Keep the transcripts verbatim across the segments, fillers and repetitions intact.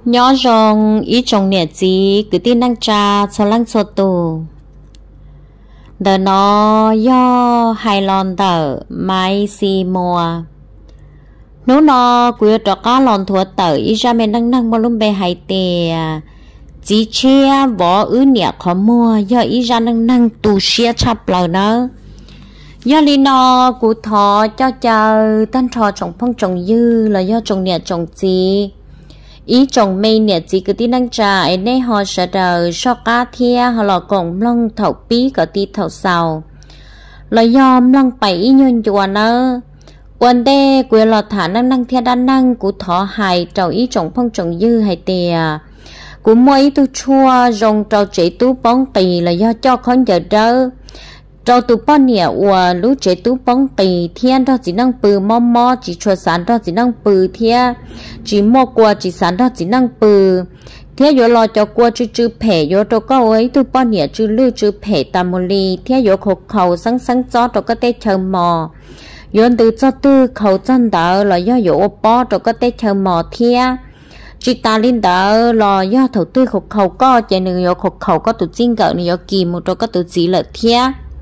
nhỏ rong ý trong nhà gì cứ tin năng trà cho lăng cho tù đờ nó do hai lon tờ mai xì mùa nếu nó cứ cho cá lon thua tờ ý ra mình năng năng bao lúc bè hai tè chỉ che vỏ ứ nhẹ khó mua do ý ra năng năng tù xe chắp lờ nó do lý nó cụ thọ cho chờ tan trò trồng phong trồng dư là do trồng nhẹ trồng gì ý trồng mây nhẹ chỉ cứ tin năng trà ấy nay họ sẽ đợi so cá thia họ là còn lông thầu pí cả ti thầu sầu là do lông bảy nhân chùa nó quan đê quyền là thả năng năng thia đan năng cụ thọ hài trầu ý trồng phong trồng dư hay tìa cụ mua ý tu chua rồng trầu chế tú bóng tì là do cho con giờ đỡ trâu tụ bao nhiêu và lũ trẻ tụ bóng tì thiên đó chỉ năng bự mò mò chỉ cho sản đó chỉ năng bự thiên chỉ mua qua chỉ sản đó chỉ năng bự thiên vô lo cho qua chữ chữ phe vô trâu có ấy tụ bao nhiêu chữ lư chữ phe tam mô li thiên vô khẩu khẩu sáng sáng gió trâu có tết chờ mò vô từ cho tư khẩu chân đỡ là do vô bó trâu có tết chờ mò thiên chỉ ta linh đỡ là do thầu tư khẩu khẩu có chạy nữa vô khẩu khẩu có tụ chính cỡ nữa kìm một trâu có tụ chỉ lợi thiên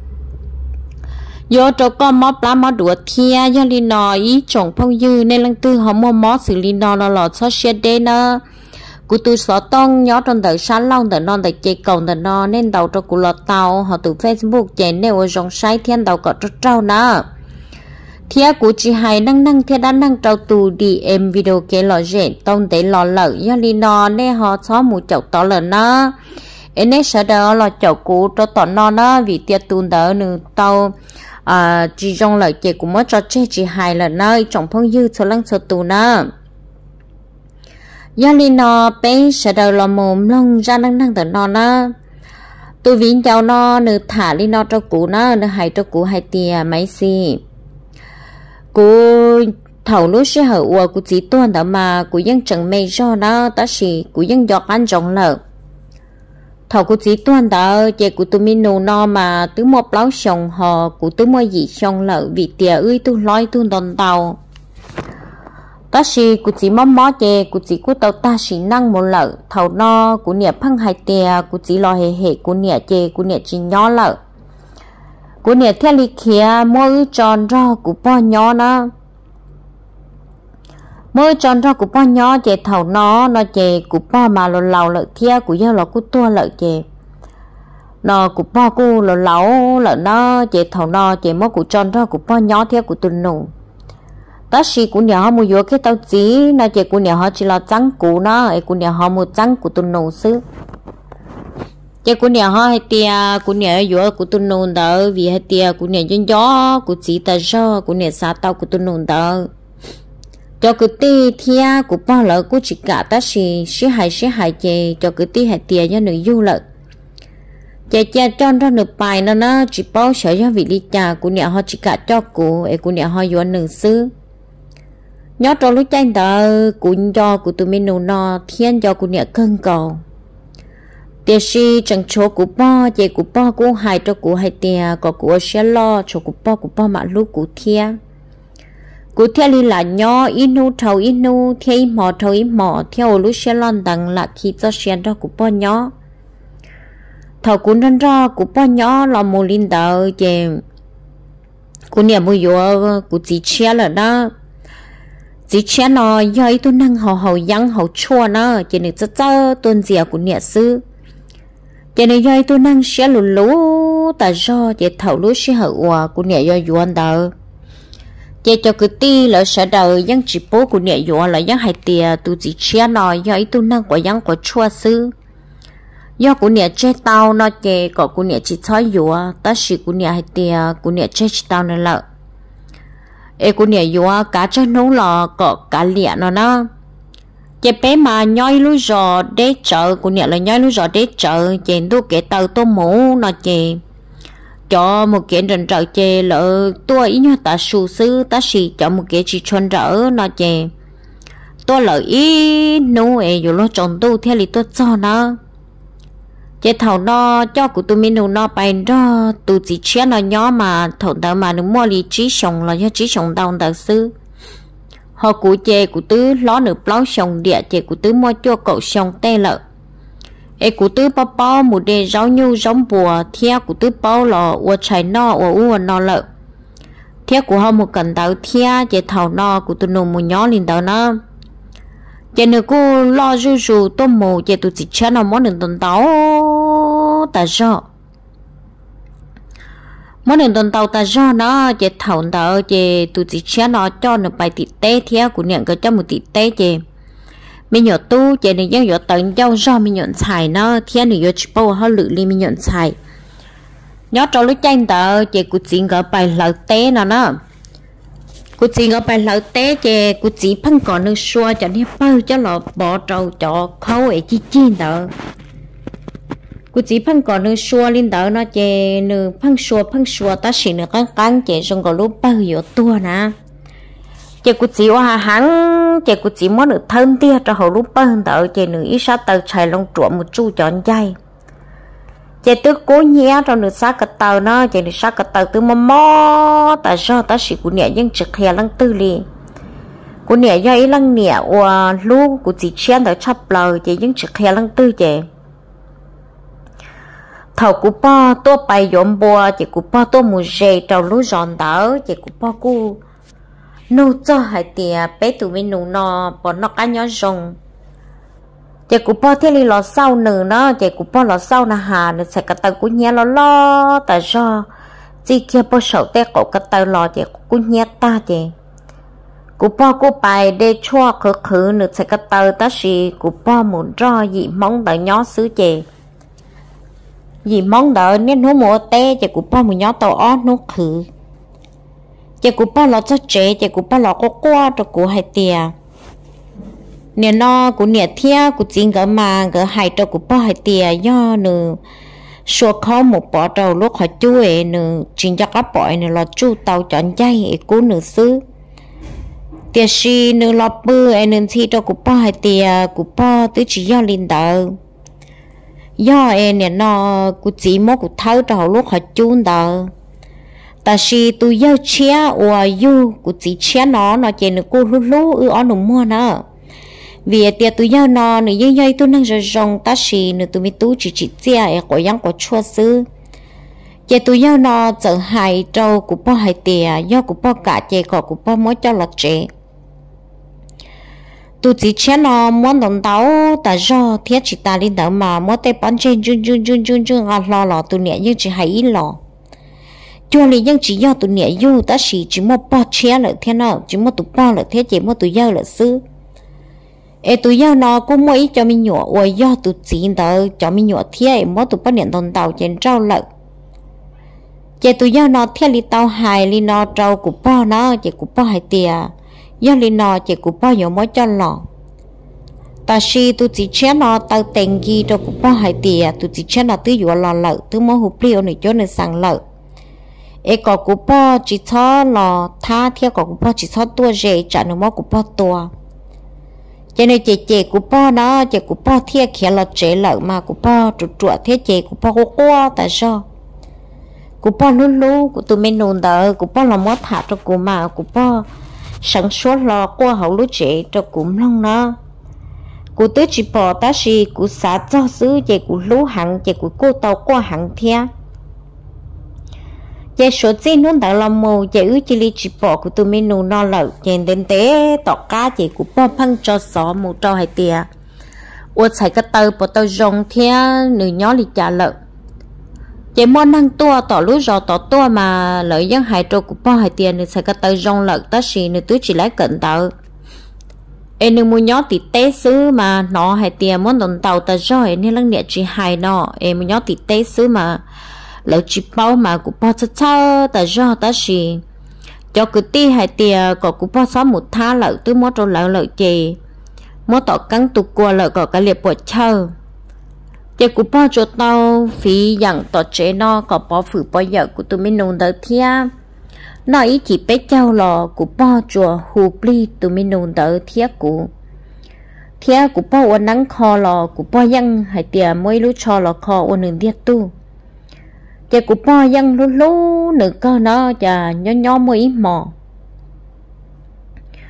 do cho con mót lá mót đuổi thia do li nọ ý trồng phong dư nên lăng tư họ mua mót xử lý nọ là lọ cho xe đê nơ cụ tu xóa tông nhó trong đời sáng long đời non đời chơi cầu đời no nên đầu cho cụ lọt tàu họ từ Facebook chạy nêu ở dòng sai thiên đầu có cho trâu nè thia cụ chỉ hay năng năng thia đã năng trâu tù đi em video kể lọ rện tông để lọ lợ do li nọ nên họ xóa mù chậu tỏ lợ nơ em nên sợ đó là chậu cụ cho tỏ no nơ vì tia tuôn đỡ nửa tàu à chỉ trong lời kể của mỗi trò chơi chỉ hai là nơi trong phong dư số lăng số tù nè gia linh nó bé sẽ đầu là mồm lông ra năng năng tận nó nè tôi viễn cháu nó nửa thả linh nó cho cụ nó nửa hai cho cụ hai tia mấy xì cụ thầu lúc sẽ hở ua cụ chỉ tuần đó mà cụ dân chẳng mê do nó ta chỉ cụ dân giọt ăn rộng lợ thầu của chỉ tuần đó chị của tôi mình nô no mà tứ một láo sòng hò của tứ mua gì sòng lợ vì tiề ơi tôi nói tôi đòn tàu ta chỉ của chỉ mắm mó chị của chỉ của tàu ta chỉ năng một lợ thầu no của nhẹ phăng hai tiề của chỉ lo hệ hệ của nhẹ chị của nhẹ chỉ nhỏ lợ của nhẹ theo lịch kia mỗi tròn ro của bao nhỏ nó mỗi tròn ro của bao nhỏ chị thầu nó nó chị của bao mà lò lầu lợi thia của giao lò của tua lợi chị nó của bao cô lò lẩu lợi nó chị thầu nó chị mỗi của tròn ro của bao nhỏ thia của tuần nụ ta chỉ của nhà họ mua vô cái tàu chỉ nó chị của nhà họ chỉ là trắng của nó ấy của nhà họ mua trắng của tuần nụ xứ chị của nhà họ hay tia của nhà vô của tuần nụ đó vì hay tia của nhà dân gió của chỉ ta do của nhà xã tàu của tuần nụ đó cho cái tì thia của bao lỡ của chị cả ta xì xí hại xí hại chè cho cái tì hại tiền cho nữ du lợ chè chè cho ra nửa bài nó nó chỉ bao sợ cho vị ly trà của nhà họ chỉ cả cho cụ ấy của nhà họ vô nửa xứ nhớ cho lúc tranh tờ của cho của tụi mình nô no thiên cho của nhà cân cầu tiền xì chẳng chỗ của bao chè của bao của hại cho của hại tiền có của xe lo cho của bao của bao mà lúc của thiên cụ theo li là nhỏ inu thầu inu theo mò thầu mò theo lúc xe lon đằng là khi cho xe ra của bao nhỏ thầu cũng nên ra của bao nhỏ là một linh đạo chè của nhà mua vô của chị xe là đó chị xe nó do ý tôi năng hậu hậu yang hậu chua nó chỉ được cho cho tuần dìa của nhà sư chỉ được do ý tôi năng xe lù lú tại do chỉ thầu lúc xe hậu của nhà do yuan đạo chị cho cái ti là sợ đời dân chỉ bố của nhà dọa là dân hai tia tu chỉ chia nói do ý tu năng của dân của chua sư do của nhà chơi tao nó chị có của nhà chỉ thói dọa ta chỉ của nhà hai tia của nhà chơi tao này lợ ê của nhà dọa cả cho nấu lò có cả lẹ nó nó chị bé mà nhoi lúa giò để chợ của nhà là nhoi lúa giò để chợ chị tu kể tàu tôm mũ nó chị cho một cái rần rợ chè lỡ tôi ý nhau ta sù sư ta xì cho một cái chỉ chuẩn rỡ nó chè tôi lỡ ý nô ấy dù lo trồng tu theo lý tôi cho nó chè thầu nó cho của tôi mình nó bay đó tôi chỉ chia nó nhỏ mà thầu đó mà nó mua lý trí sống là do trí sống đau đau sư họ cụ chè cụ tứ ló nửa plau sòng địa chè cụ tứ mua cho cậu sòng tê lợ ê cụ tứ bao bao một đề rau nhu giống bùa theo cụ tứ bao lò uo chạy no uo uo no lợ theo cụ họ một cần tàu theo chè thầu no cụ tứ nồng một nhỏ liền tàu nó chè nửa cô lo ru ru tôm mù chè tụ chỉ chén nào món nửa tuần tàu ta rõ món nửa tuần tàu ta rõ nó chè thầu tàu chè tụ chỉ chén nó cho nửa bài tịt té theo cụ nhận cái cho một tịt té chè mình nhớ tu chè này giang nhớ tận giao do mình nhận xài nó theo này nhớ chụp bao họ lự li mình nhận xài nhớ cho lúc tranh tàu chè cụ chỉ cái bài lợt té nó nó cụ chỉ có bài lợt té chè cụ chỉ phân còn nước xua cho nên bao cho lọ bỏ trâu cho khâu ấy chi chi tờ cụ chỉ phân còn nước xua lên tờ nó chè nước phân xua phân xua ta xỉ nước căng căng chè xong có lúc bao giờ tua nè chè cụ chỉ hoa hắn chè cụ chỉ muốn được thân tia cho hậu lúc bao tờ chè nước ít sát tờ chạy lông trộm một chu chọn dây chè tức cố nhé trong nước sát cái tàu nó chè nước sát cái tàu từ mò mò tại sao ta chỉ của nhẹ nhưng trực hè lăng tư li của nhẹ do ấy lăng nhẹ và lu của chỉ chen tới chắp lời chè nhưng trực hè lăng tư chè thầu của po tua bay yếm bùa chè của po tua mù dê trâu lú giòn đỡ chè của po cu nô cho hai tia bé tụi mình nụ nọ bỏ nó cá nhỏ rồng chè cụ po thế li lò sau nử nó chè cụ po lò sau na hà nó sẽ cả tàu cụ nhẹ lo lo tại do chỉ kia po sầu té cổ cả tàu lò chè cụ nhẹ ta chè cụ po cụ bài để chua khử khử nó sẽ cả tàu ta xì cụ po muốn ro gì mong đợi nhỏ xứ chè gì mong đợi nên nó mua té chè cụ po muốn nhỏ tàu ó nó khử chè cụ po lò cho chè chè cụ po lò có qua cho cụ hai tia nè nó cũng nè thia cũng chính cái mà cái hai trâu cũng bỏ hai tia do nè số khó một bỏ trâu lúc họ chui nè chính cho các bội nè là chu tàu chọn chay cú nè xứ tia si nè lọp bự nè thì trâu cũng bỏ hai tia cũng bỏ tới chỉ do linh đạo do em nè nó cũng chỉ muốn cũng tháo trâu lúc họ chun đạo ta si tôi yêu chia và yêu cũng chỉ chia nó nó chỉ nè cô lú lú ư ở nụ mua nữa vì tiệt tụi nhau nó nửa dây dây tôi năng rồi rong ta xì nửa tụi mi tú chỉ chỉ chia ở cổ yang cổ chua sư chỉ tụi nhau nó chở hai trâu của bao hai tiệt do của bao cả chè cỏ của bao mỗi cho lọt chè tụi chỉ chén nó muốn đồng táo ta do thiết chỉ ta lên đó mà mỗi tay bắn trên chun chun chun chun chun ăn lo lo tụi nhẹ nhưng chỉ hay ít lo cho nên nhưng chỉ do tụi nhẹ du ta xì chỉ một bao chén lại thế nào chỉ một tụi bao lại thế chỉ một tụi nhau lại sư ê tụi nhau nó cũng mỗi cho mình nhọ, ôi do tụi chín đó cho mình nhọ thế, mỗi tụi bắt điện tồn tàu trên trâu lợn, chỉ tụi nhau nó thế li tàu hài li nó trâu của bao nó chỉ của bao hai tia, do li nó chỉ của bao nhiều mỗi cho lọ, ta si tụi chỉ chén nó tàu tiền gì trâu của bao hai tia, tụi chỉ chén nó tứ dọa lọ lợn, tứ mỗi hộp liêu này cho nên sang lợn, ê có của bao chỉ cho lọ tha theo có của bao chỉ cho tua rễ trả nó mỗi của bao tua cho nên chị chị của po đó chị của po thiệt kia là chế lợi mà của po chuột chuột thế chị của po có qua tại sao của po luôn luôn của tụi mình nôn đỡ của po là mót thả cho của mà của po sản xuất là qua hậu lúa chế cho cũng long nó của tứ chỉ bỏ ta gì của xã cho xứ chị của lúa hàng chị của cô tàu qua hàng thiệt chị số tiền luôn tại làm mù chị ước chỉ li chỉ bỏ của tụi mình nụ no lợn chị đến té tọt cá chị của bao phăng cho xó một trâu hai tia, uất xài cái tàu bỏ tàu rong theo nửa nhỏ li trả lợn, chị mua năng tua tỏ lúa rò tỏ tua mà lợi dân hai trâu của bao hai tia nửa xài cái tàu rong lợn ta xì nửa tứ chỉ lấy cận tàu, em nửa mua nhỏ thì té xứ mà nó hai tia muốn đồn tàu ta rồi nên lăng nhẹ chỉ hai nó em mua nhỏ thì té xứ mà lỡ chỉ bao mà cũng bao cho cho ta do ta xì cho cứ ti hai tia có cũng bao sáu một tháng lỡ từ mỗi trâu lỡ lỡ chì mỗi tỏ cắn tụ qua lỡ có cái liệp bột chờ chè cũng bao cho tao phí dặn tỏ chế nó có bao phử bao giờ của tụi mình nôn tới thia nó ý chỉ bé trâu lò cũng bao chùa hù pli tụi mình nôn tới thia của thia cũng bao uốn nắng kho lò cũng bao dân hai tia mỗi lúc cho lò kho uốn nương điết tu chị của bao dân lú lú nửa cơ nó chà nhỏ nhỏ mới mò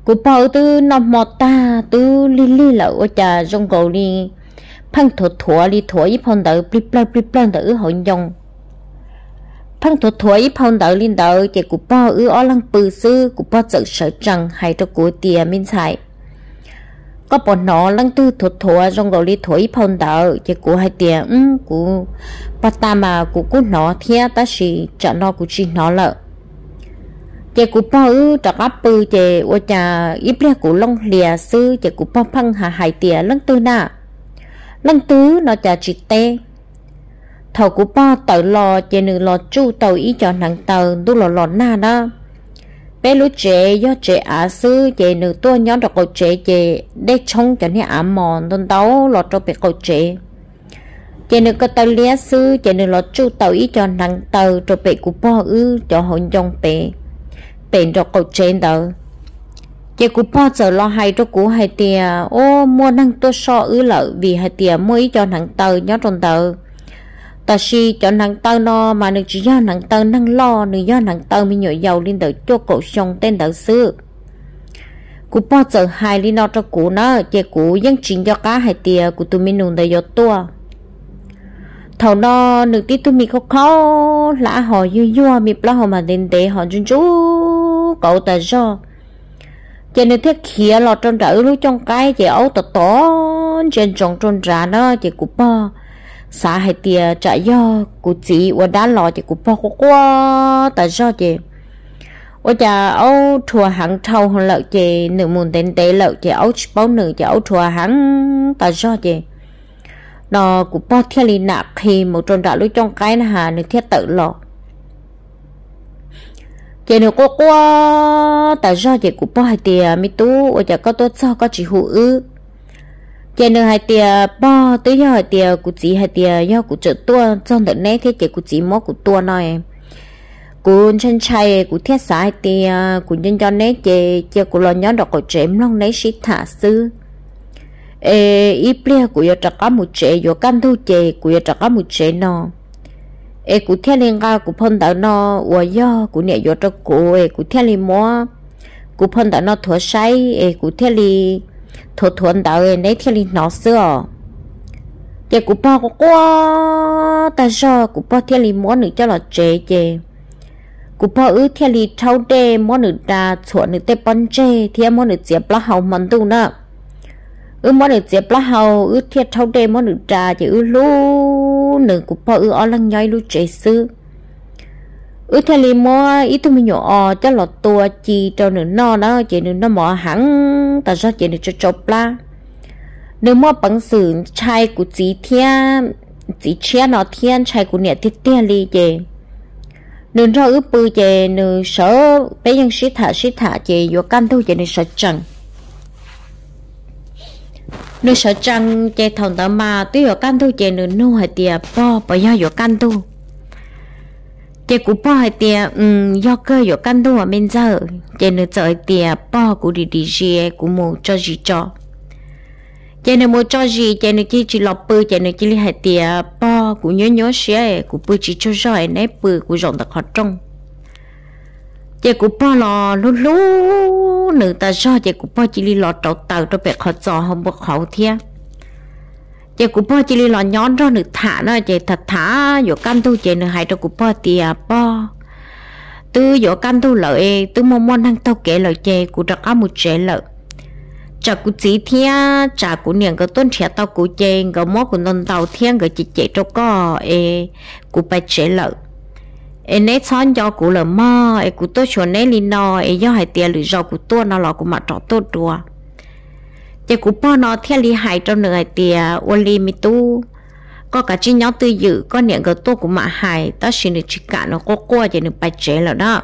cụ bao từ nằm mọt ta từ li li lợ ở trà trong cầu đi phăng thua thua đi thua ít phong đỡ bli bla bli bla đỡ hội nhông phăng thua thua ít phong đỡ linh đỡ chỉ cụ bao ư ở lăng bự sư cụ bao sợ sợ rằng hay cho cụ tia minh sai có bọn nó lăng tư thua thua trong cầu đi thua ít phong đỡ chỉ cụ hai tia um cụ bắt ta mà cụ cụ nó thia ta chỉ trả nó cụ chỉ nó lợ chị cụ bao ư trả áp bự chị ở trà ít lẽ cụ long lìa sư chị cụ bao phăng hà hai tia lăng tư na lăng tứ nó chả chỉ tê thầu của ba tự lò chỉ nữ lò chu tàu ý cho nặng tàu đu lò lò na đó bé lũ trẻ do trẻ á sư chỉ nữ tôi nhớ được cậu trẻ chỉ để chống cho nên ám mòn tôn tàu lò cho bé cậu trẻ chỉ nữ có tàu lia sư chỉ nữ lò chu tàu ý cho nặng tàu cho bé của ba ư cho hồn dòng bé bé được cậu trẻ đó chị cũng bao giờ lo hay cho cú hay tiề ô mua năng tôi so ư lợi vì hay tiề mua ý cho nặng tờ nhớ trong tờ ta si cho nặng tờ nó mà được chỉ do nặng tờ năng lo được do nặng tờ mình nhồi dầu lên tờ cho cổ sông tên tờ xưa cú bao giờ hay đi nó cho cú nó chị cú dân chính cho cá hay tiề của tụi mình nung tờ giọt tua thầu nó được tí tụi mình khó khó lạ họ vui vui mình lo họ mà đến để họ chung chú cậu ta do cho nên thế kia lọt trong rỡ lúc trong cái chị ấu tỏ tỏ trên trong trong ra nó chị cũng bao xã hay tia trả do của chị và đã lọt chị cũng bao quá tại sao chị ở cha ấu thua hẳn thâu hơn lợi chị nửa muốn tên tế lợi chị ấu bao nửa chị ấu thua hẳn tại sao chị nó cũng bao theo lý nạp khi một trong rỡ lúc trong cái là hà nửa thiết tự lọt chị nó có quá tại sao chị cũng bao hai tiền mi tú ở nhà có tốt sao có chỉ hữu ư chị nó hai tiền bao tới giờ hai tiền của chị hai tiền do của trợ tua trong đợt này thế chị của chị mót của tua này của chân trai của thiết xã hai tiền của nhân cho này chị chị của lo nhớ đọc của chém long đấy sĩ thả sư ê ít bia của giờ trắc cá một chế giờ căn thu chị của giờ trắc cá một chế nó ê cụ theo liên ga cụ phân đỡ nó và do cụ nhẹ vô cho cụ ê cụ theo liên mua cụ phân đỡ nó thua say ê cụ theo liên thua thuận đỡ ê nấy theo liên nó xưa chị cụ bao có quá ta sao cụ bao theo liên mua nữa cho là chế chế cụ bao ư theo liên thâu đê mua nữa đà chuột nữa tê bắn chế theo mua nữa dẹp lá hậu mặn tu nữa ư mua nữa dẹp lá hậu ư theo thâu đê mua nữa đà chị ư lu nửa của bao ư ở lăng nhai lu chế sư ư theo li mua ít tôi mình nhỏ cho lọt tua chi cho nửa no đó chị nửa nó mỏ hẳn tại sao chị nửa cho chọc la nửa mua bằng sử trai của chị thiên chị chia nó thiên trai của nè thiết tiền li chị nửa cho ư bự chị nửa sợ bé nhân sĩ thả sĩ thả chị vô căn thôi chị nửa sợ chẳng nửa sợ chẳng chị thằng ta mà tuy ở căn tu chị nửa nô hay tiệt po bởi do ở căn tu chị cũng po hay tiệt um do cơ ở căn tu ở bên giờ chị nửa sợ tiệt po của đi đi gì của mua cho gì cho chị nửa mua cho gì chị nửa chỉ chỉ lọp bự chị nửa chỉ li hay tiệt po của nhớ nhớ xe của bự chỉ cho rồi nấy bự của rộng đặc họ trong chị cũng po lò lú lú nữ ta do chị cũng po chỉ li lò trâu tàu cho bé khó trò không bực khẩu thia chị cũng po chỉ li lò nhón cho nữ thả nó chị thật thả vô căn tu chị nữ hay cho cũng po tiề po từ vô căn tu lợi từ mong mong năng tao kể lời chị cũng được có một chế lợi chả cũng chỉ thia chả cũng niệm cái tuần trẻ tao cũng chị cái mốt của non tàu thiên cái chị chị cho có ê cũng phải chế lợi em nét son cho cụ là mò em cụ tôi chuẩn nét linh nò em do hai tiền lười rau cụ tôi nó là cụ mặt trọ tôi đùa chỉ cụ bao nó theo li hai trong nửa hai tiền oli mi tu có cả chi nhóm tư dự có niệm cái tôi của mặt hai ta xin được chỉ cả nó có qua chỉ được bài chế là đó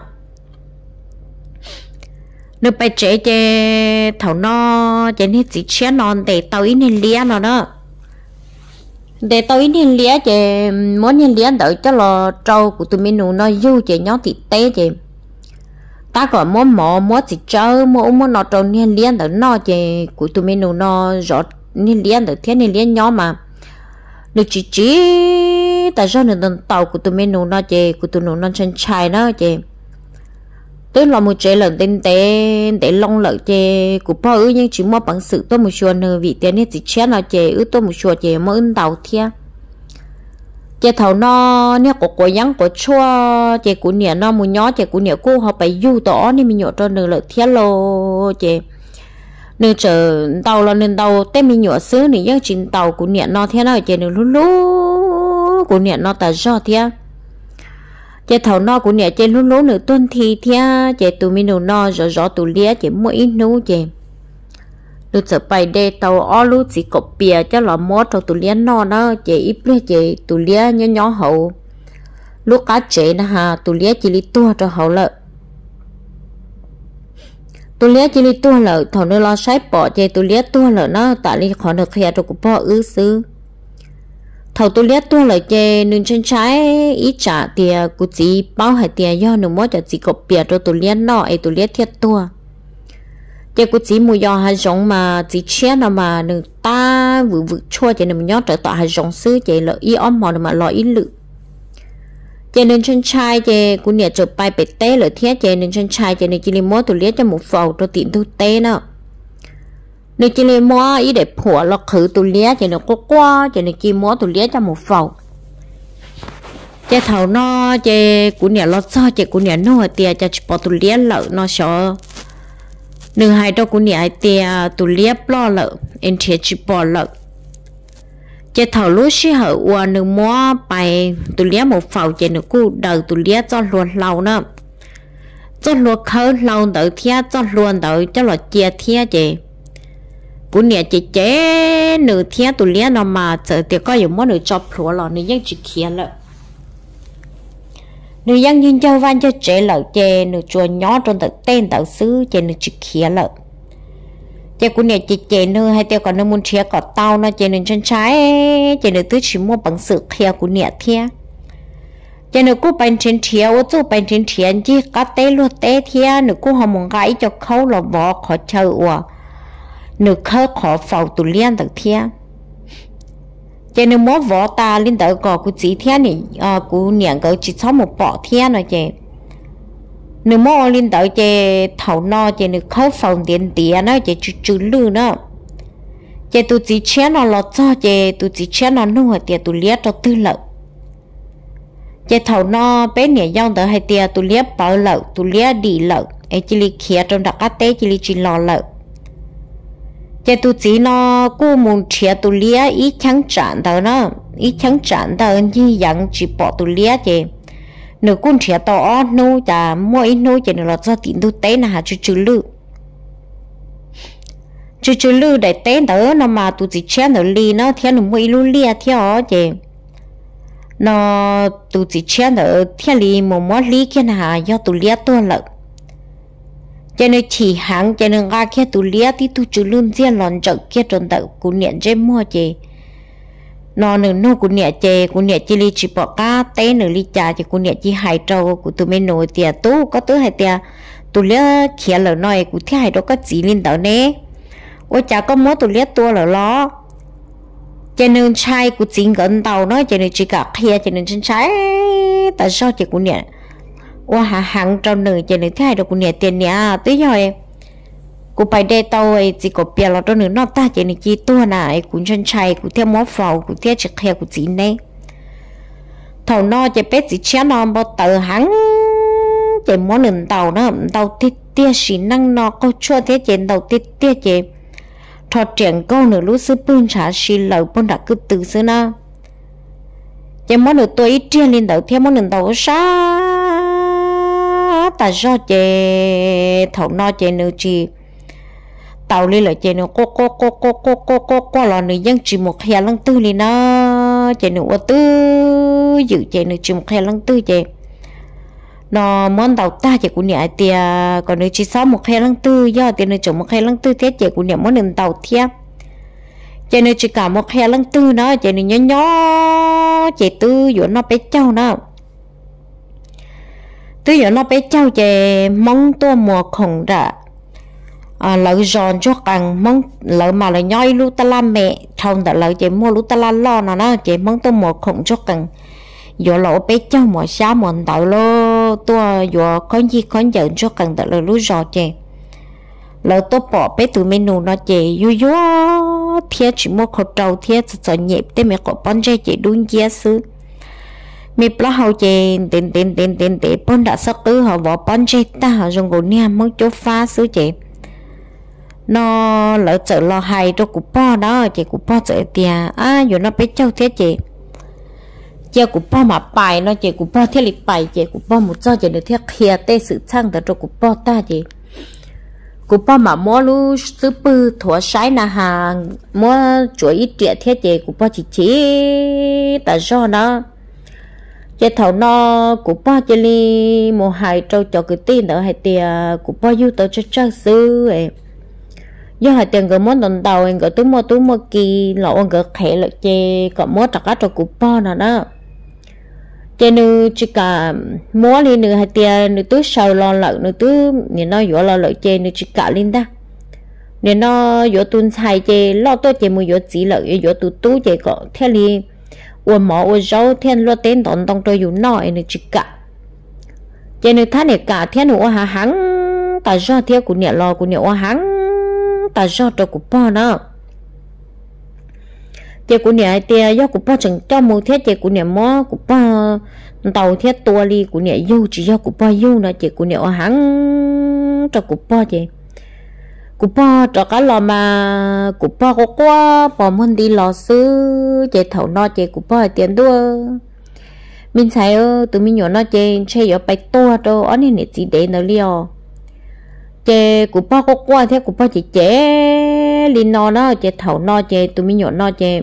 được bài chế chế thầu nó chỉ hết chỉ chế non để tao ít nên lia nó đó để tôi nên lia chị muốn nên lia đợi cho là trâu của tụi mình nó du chị nhóm thịt té chị ta còn muốn mò muốn thịt trâu muốn muốn nó trâu nên lia đợi nó chị của tụi mình nó rõ nên lia đợi thế nên lia nhóm mà được chỉ chỉ tại sao nên tàu của tụi mình nó chị của tụi nó chân chai đó chị tức là một chế lần tên tế để long lợi chế của bao ư nhưng chỉ mua bằng sự tôi một chùa nơi vị tiền nên chỉ chết là chế ư tôi một chùa chế mới ưng đầu thia chế thầu nó nè của của yang của chua chế của nè nó một nhỏ chế của nè cô họ phải du tỏ nên mình nhọ cho nơi lợi thia lô chế nơi chờ tàu là nên tàu tên mình nhọ xứ này nhưng chính tàu của nè nó thế nào chế nơi lú lú của nè nó ta do thia chế thầu nó của nè chế lú lú nửa tuần thì thia chế tụi mình nó rõ rõ tụi lia chế mỗi ít nú chế được sợ bài đây tàu ó lú chỉ cột bìa cho lọ mót cho tụi lia nó nó chế ít bữa chế tụi lia nhỏ nhỏ hậu lúc cá chế nè ha tụi lia chỉ li tua cho hậu lợi tụi lia chỉ li tua lợi thầu nơi lo sái bỏ chế tụi lia tua lợi nó tại li khó được khe cho của bỏ ư xứ thầu tụi lia tua lợi chế nên chân trái ít trả tiền của chị bao hải tiền do nửa mót cho chỉ cột bìa cho tụi lia nó ấy tụi lia thiết tua chế của chị mua do hai giống mà chị chết nào mà nương ta vừa vừa chua chế nên nhớ trở tại hai giống xứ chế lợi ý ôm mò mà lo ý lự chế nên chân trai chế của nhà chụp bài bể té lợi thiết chế nên chân trai chế nên chỉ lấy mua tụi liếc cho một phẩu cho tiện thu té nữa nên chỉ lấy mua ý để phủa lo khử tụi liếc chế nên có qua chế nên chỉ mua tụi liếc cho một phẩu chế thầu nó chế của nhà lo cho chế của nhà nuôi tiền cho bỏ tụi liếc lợi nó sợ nửa hai đâu cũng nhảy tia tụi liếp lo lợ em thiệt chỉ bỏ lợ chế thầu lúc xí hở qua nửa mua bài tụi liếp một phẩu chế nửa cu đầu tụi liếp cho luôn lâu nữa cho luôn khơi lâu đợi thia cho luôn đợi cho là chia thia chế cũng nhảy chế chế nửa thia tụi liếp nó mà chờ thì có những món nửa cho phủa lò nửa dân chỉ kia lợ nửa dân nhìn chơi van cho chế lợ chế nửa chùa nhỏ trong tận tên tạo xứ chế nửa chỉ kia lợ chế của nè chế chế nửa hay tiêu còn nửa muốn chia cọt tao nó chế nửa chân trái chế nửa tứ chỉ mua bằng sự kia của nè thia chế nửa cô bánh trên thia ô chú bánh trên thia chứ cá té luôn té thia nửa cô họ muốn gái cho khâu là vỏ khó chơi ủa nửa khơi khó phàu tụ liên tận thia chế nửa mót vỏ ta lên tới gò của chị thia này à của nè gỡ chỉ sáu một bọ thia rồi chế nửa mót lên tới chế thầu no chế nửa khơi phồng tiền tiền nó chế chữ chữ lư nó chế tụ chỉ chén nó lọt cho chế tụ chỉ chén nó nuôi tiền tụ liếc cho tư lợi chế thầu no bé nè dòng tới hai tiền tụ liếc bảo lợi tụ liếc đi lợi ấy chỉ li kia trong đặc cá té chỉ li chỉ lò lợi chế tụ chỉ nó cô muốn chia tụ liếc ít trắng tràn tới nó ít trắng tràn tới như dạng chỉ bỏ tụ liếc chế nửa con chia to nô chả mỗi nô chế nửa lọt ra tiền tụ té là hạt chữ chữ lư chữ chữ lư để té tới nó mà tụ chỉ chia nửa ly nó theo nửa mỗi lú lia theo chế nó tụ chỉ chia nửa theo ly một món ly kia là do tụ liếc to lợ cho nên chỉ hàng cho nên ga kia tụ liếc thì tụ chữ lươn riêng lòn chợ kia tròn tợ của nhện dây mua chế nó nửa nô của nhện chế của nhện chỉ li chỉ bỏ cá té nửa ly trà chỉ của nhện chỉ hai trâu của tụi mình nổi tiền tú có tới hai tiền tụ liếc kia lỡ nói của thế hai đó có chỉ lên tàu nè ôi chả có món tụ liếc tua lỡ lo cho nên trai của chính gần tàu nó cho nên chỉ cả kia cho nên chân trái tại sao chỉ của nhện qua hạ hàng trong nửa cho nên thế hai đó của nhện tiền nhá tới rồi cô bài đây tao ấy chỉ có bia là trong nửa nó ta cho nên chỉ tua này cũng chân trái cũng theo món phao cũng theo chỉ kia của chính này thầu nó chỉ biết chỉ chén nó bao tờ hắn chỉ món nền tàu nó tàu tiết tiết xí năng nó có chua thế trên tàu tiết tiết chỉ thọ triển câu nửa lúa sư bún chả xí lẩu bún đã cứ từ xưa na chỉ món nửa tôi ít trên lên tàu theo món nền tàu sa tại do chỉ thầu nó chỉ nửa chỉ tàu lên lại chỉ nửa cô cô cô cô cô cô cô cô là nửa dân chỉ một hè lăng tư lên nó chỉ nửa tư dự chỉ nửa chỉ một hè lăng tư chỉ nó món tàu ta chỉ của nhà tiền còn nửa chỉ sáu một hè lăng tư do tiền nửa chỉ một hè lăng tư thế chỉ của nhà món nền tàu thiệt chỉ nửa chỉ cả một hè lăng tư nó chỉ nửa nhỏ nhỏ chỉ tư giữa nó bé trâu nó tư giữa nó bé trâu chỉ mong tua mùa khổng đã à, lợi giòn cho càng mong lợi mà là nhoi lu ta la mẹ thông đã lợi chỉ mua lu ta la lo nó nó chỉ mong tôi một khổng cho càng giờ lộ bé cháu mùa xa mùa tàu lô cho tôi vừa con gì con giận cho cần tự là lúa giò chè lỡ tôi bỏ bé tụi mình nụ nó chè yu yu thiệt chỉ mua khẩu trâu thiệt sợ nhịp tới mẹ có bón chè chè đúng giá xứ mẹ bỏ hậu chè tiền tiền tiền tiền tiền bón đã sắc cứ họ bỏ bón chè ta họ dùng gỗ niêm mất chỗ phá xứ chè nó lỡ chợ lo hay cho cụ po đó chè cụ po chợ tiền à rồi nó bé châu thiệt chè chè cụ po mà bài nó chè cụ po thiệt lịch bài chè cụ po một giờ chè được thiệt kia tê sự chăng để cho cụ po ta chè cụ po mà mua lu sư bư thua sái na hàng mua chuối ít trẻ thế chị cụ po chỉ chỉ tại do nó chị thầu nó cụ po chỉ li một hai trâu cho cái tin đỡ hai tiền cụ po yêu tới cho chắc sư ấy do hai tiền cái món đòn tàu anh cái túi mua túi mua kỳ lọ anh cái khẽ lại chị có mua tất cả cho cụ po nào đó cho nên chỉ cả mua đi nữa hai tiền nữa túi sầu lo lợn nữa túi nên nó vừa lo lợn chê nữa chỉ cả lên ta nên nó vừa tuần xài chê lo tôi chê mua vừa chỉ lợn vừa tụt túi chê có theo li uổng mỏ uổng rau theo lo tên tòn tông tôi vừa nói nữa chỉ cả cho nên tháng này cả theo nữa hà hắn ta do theo của nhà lo của nhà hắn ta do cho của po đó chị của nhà tia do của po chẳng cho mua thiết chị của nhà mó của po tàu thiết tua li của nhà yêu chỉ do của po yêu là chị của nhà hắn cho của po chị của po cho cái lò mà của po có quá bỏ muốn đi lò sư chị thầu no chị của po tiền đua mình thấy tụi mình nhỏ nó chị chơi ở bài tua đâu ở này chỉ để nó liò chị của po có quá thế của po chị chế linh no nó chị thầu no chị tụi mình nhỏ no chị